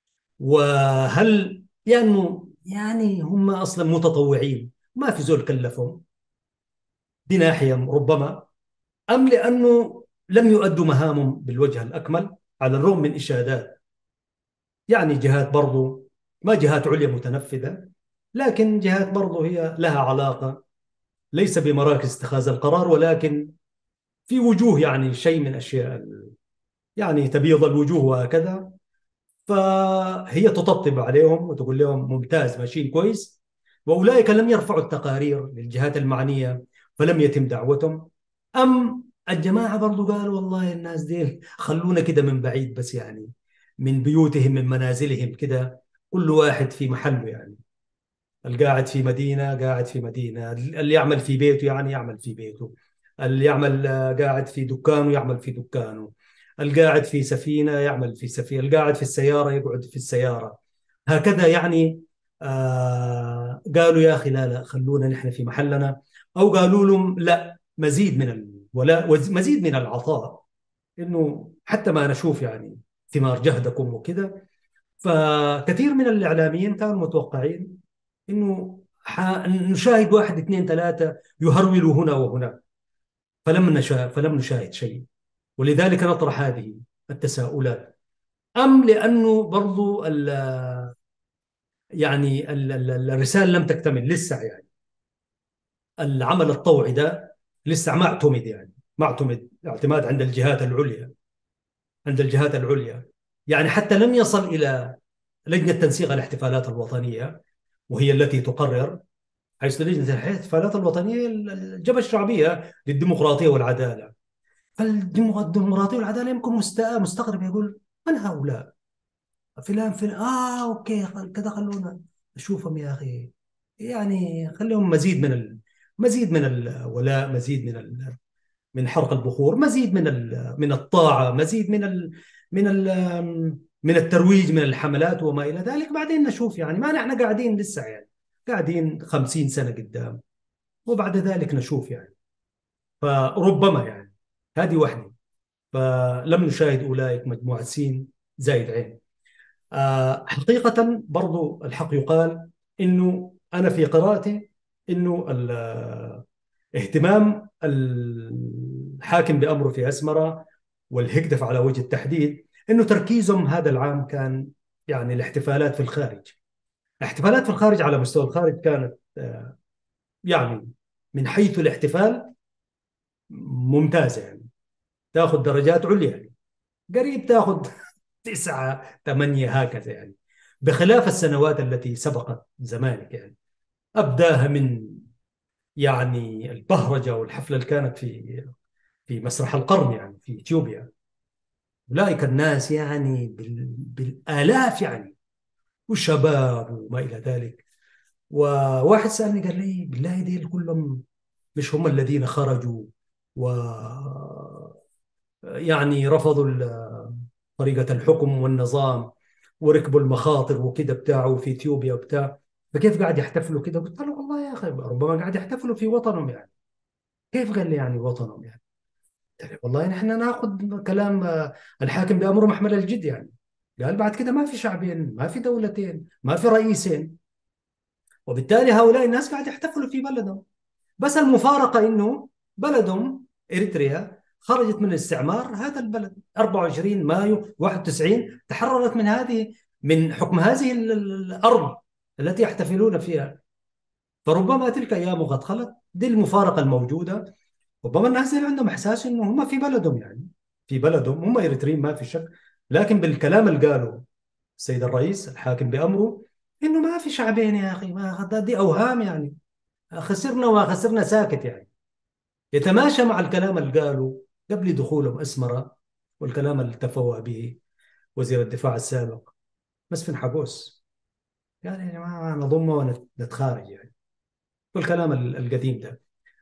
وهل يعني يعني هم أصلا متطوعين، ما في زول كلفهم، دي ناحية ربما، أم لأنه لم يؤدوا مهامهم بالوجه الأكمل على الرغم من إشادات يعني جهات برضو، ما جهات عليا متنفذة، لكن جهات برضو هي لها علاقة ليس بمراكز اتخاذ القرار، ولكن في وجوه يعني شيء من أشياء يعني تبيض الوجوه وهكذا. فهي تطبطب عليهم وتقول لهم ممتاز ماشيين كويس. وأولئك لم يرفعوا التقارير للجهات المعنية فلم يتم دعوتهم. أم الجماعة برضو قالوا والله الناس دي خلونا كده من بعيد بس يعني، من بيوتهم من منازلهم كده، كل واحد في محله يعني. القاعد في مدينة قاعد في مدينة، اللي يعمل في بيته يعني يعمل في بيته، اللي يعمل آه، قاعد في دكانه يعمل في دكانه، القاعد في سفينة يعمل في سفينة، القاعد في السيارة يقعد في السيارة، هكذا يعني. آه قالوا يا أخي لا لا خلونا نحن في محلنا، أو قالوا لهم لا مزيد من الولاء ومزيد من العطاء، إنه حتى ما نشوف يعني ثمار جهدكم وكذا. فكثير من الإعلاميين كانوا متوقعين إنه ح- نشاهد واحد اثنين ثلاثة يهرولوا هنا وهنا، فلم نشاهد فلم نشاهد شيء. ولذلك نطرح هذه التساؤلات. أم لأنه برضو ال يعني ال ال الرسالة لم تكتمل لسه يعني، العمل الطوعي ده لسه ما اعتمد يعني، ما اعتمد اعتماد عند الجهات العليا، عند الجهات العليا. يعني حتى لم يصل إلى لجنة تنسيق الاحتفالات الوطنية، وهي التي تقرر، حيث لجنة الاحتفالات الوطنية الجبهة الشعبية للديمقراطية والعدالة. فالديمقراطية والعدالة يمكن مستاء مستغرب، يقول من هؤلاء؟ فلان فلان آه أوكي خل- كذا، خلونا نشوفهم يا أخي. يعني خليهم مزيد من ال... مزيد من الولاء، مزيد من ال... من حرق البخور، مزيد من ال... من الطاعة، مزيد من ال... من ال... من الترويج، من الحملات وما إلى ذلك. بعدين نشوف يعني، ما نحن قاعدين لسه يعني، قاعدين خمسين سنة قدام، وبعد ذلك نشوف يعني. فربما يعني هذه واحدة. فلم نشاهد أولئك مجموعة سين زائد عين. آه، حقيقة برضو الحق يقال إنه أنا في قراءتي إنه ال- آه، اهتمام الحاكم بأمره في أسمرة والهجدف على وجه التحديد، إنه تركيزهم هذا العام كان يعني الاحتفالات في الخارج. الاحتفالات في الخارج على مستوى الخارج كانت آه، يعني من حيث الاحتفال ممتازة يعني، تاخذ درجات عليا يعني، قريب تاخذ تسعة ثمانية هكذا يعني، بخلاف السنوات التي سبقت زمانك يعني. أبداها من يعني البهرجة والحفلة اللي كانت في في مسرح القرن يعني في إثيوبيا. أولئك الناس يعني بال- بالآلاف يعني، والشباب وما إلى ذلك. وواحد سألني قال لي بالله ديل كلهم مش هم الذين خرجوا و يعني رفضوا ال- طريقة الحكم والنظام، وركبوا المخاطر وكده بتاعه في اثيوبيا وبتاع، فكيف قاعد يحتفلوا كده؟ قلت له والله يا اخي ربما قاعد يحتفلوا في وطنهم يعني. كيف؟ قال لي يعني وطنهم يعني. قلت له والله نحن ناخذ كلام آه، الحاكم بأمره محمل الجد يعني. قال بعد كده ما في شعبين، ما في دولتين، ما في رئيسين، وبالتالي هؤلاء الناس قاعد يحتفلوا في بلدهم. بس المفارقة إنه بلدهم إريتريا خرجت من الاستعمار. هذا البلد أربعة وعشرين مايو واحد وتسعين تحررت من هذه، من حكم هذه ال- ال- الأرض التي يحتفلون فيها. فربما تلك أيام قد خلت، دي المفارقة الموجودة. ربما الناس اللي عندهم إحساس إنه هم في بلدهم يعني، في بلدهم هم إريتريين ما في شك. لكن بالكلام اللي قاله السيد الرئيس الحاكم بأمره، إنه ما في شعبين يا أخي، ما دي أوهام يعني، خسرنا وخسرنا ساكت يعني. يتماشى مع الكلام اللي قاله قبل دخولهم أسمرة، والكلام اللي تفوه به وزير الدفاع السابق مسفن حقوس. يعني يا جماعة نضم ونتخارج يعني، والكلام ال- القديم ده.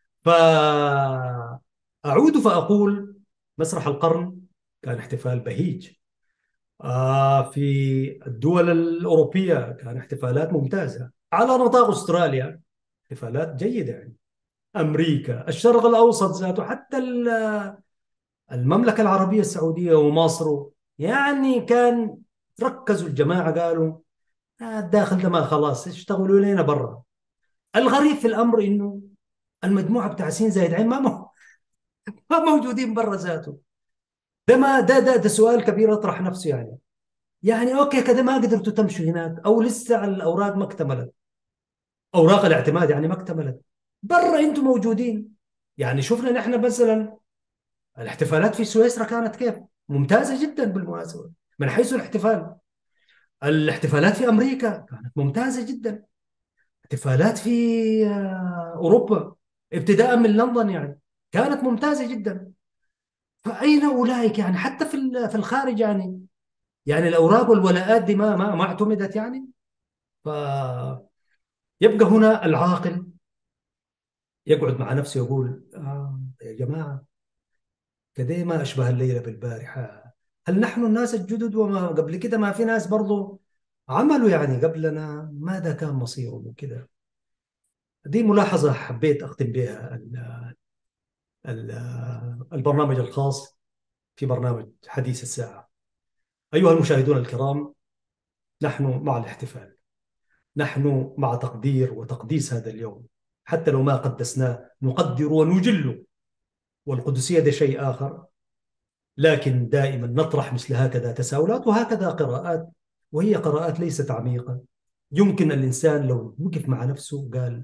فأعود فأقول مسرح القرن كان احتفال بهيج. آه في الدول الأوروبية كان احتفالات ممتازة، على نطاق أستراليا احتفالات جيدة يعني، أمريكا، الشرق الأوسط ذاته، حتى المملكة العربية السعودية ومصر. يعني كان ركزوا الجماعة قالوا آه الداخل ده ما خلاص اشتغلوا لنا برا. الغريب في الأمر إنه المجموعة بتاع سين زايد عين ما مو- ما موجودين برا ذاته. ده ما ده ده ده سؤال كبير يطرح نفسه يعني. يعني أوكي كده ما قدرتوا تمشوا هناك، أو لسه الأوراق ما اكتملت، أوراق الاعتماد يعني ما اكتملت، برا أنتم موجودين. يعني شفنا نحن مثلا الاحتفالات في سويسرا كانت كيف ممتازة جدا بالمناسبة، من حيث الاحتفال. الاحتفالات في أمريكا كانت ممتازة جدا، احتفالات في آه، أوروبا ابتداء من لندن يعني كانت ممتازة جدا. فأين أولئك يعني حتى في ال- في الخارج يعني؟ يعني الأوراق والولاءات دي ما ما ما اعتمدت يعني. فيبقى هنا العاقل يقعد مع نفسه يقول آه يا جماعة كده ما أشبه الليلة بالبارحة. هل نحن الناس الجدد وما قبل كده ما في ناس برضو عملوا يعني قبلنا؟ ماذا كان مصيرهم وكده؟ دي ملاحظة حبيت أختم بها ال- ال- البرنامج الخاص في برنامج حديث الساعة. أيها المشاهدون الكرام، نحن مع الاحتفال، نحن مع تقدير وتقديس هذا اليوم، حتى لو ما قدسناه نقدر ونجله، والقدسية ده شيء آخر. لكن دائما نطرح مثل هكذا تساؤلات وهكذا قراءات، وهي قراءات ليست عميقة. يمكن الإنسان لو وقف مع نفسه قال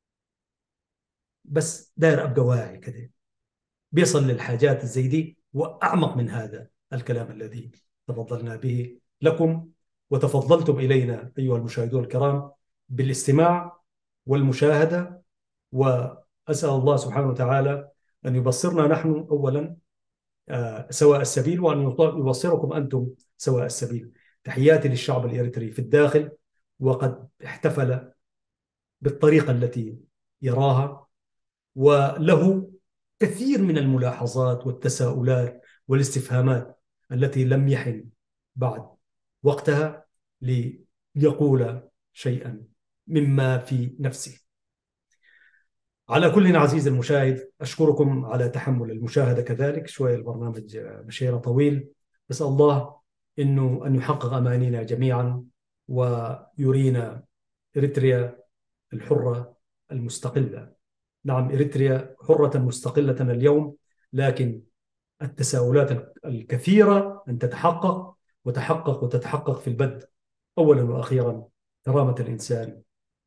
بس داير أبقى واعي كده، بيصل للحاجات زي دي وأعمق من هذا الكلام الذي تفضلنا به لكم، وتفضلتم إلينا أيها المشاهدون الكرام بالاستماع والمشاهدة. وأسأل الله سبحانه وتعالى أن يبصرنا نحن أولا آه، سواء السبيل، وأن يبصركم أنتم سواء السبيل. تحياتي للشعب الإريتري في الداخل، وقد احتفل بالطريقة التي يراها، وله كثير من الملاحظات والتساؤلات والاستفهامات التي لم يحن بعد وقتها ليقول شيئا مما في نفسه. على كل عزيزي المشاهد، أشكركم على تحمل المشاهدة. كذلك شوية البرنامج مشيرة طويل، أسأل الله إنه أن يحقق أمانينا جميعا، ويرينا إريتريا الحرة المستقلة. نعم، إريتريا حرة مستقلة اليوم، لكن التساؤلات الكثيرة أن تتحقق وتحقق وتتحقق في البدء أولا وأخيرا كرامة الإنسان،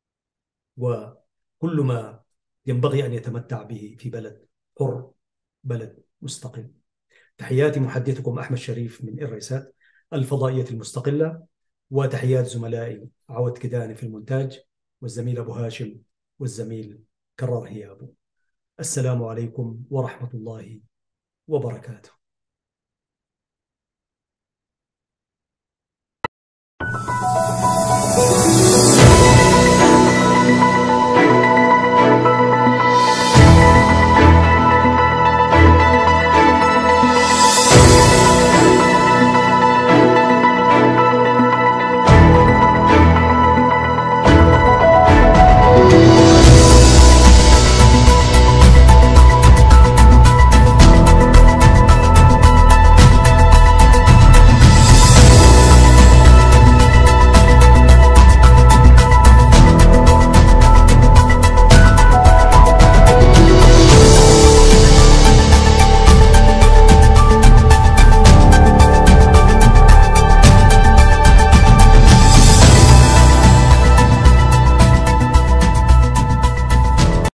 وكل ما ينبغي أن يتمتع به في بلد حر، بلد مستقل. تحياتي محدثكم أحمد شريف من إريسات الفضائية المستقلة، وتحيات زملائي عود كداني في المونتاج، والزميل أبو هاشم، والزميل كرار هيابو. السلام عليكم ورحمة الله وبركاته.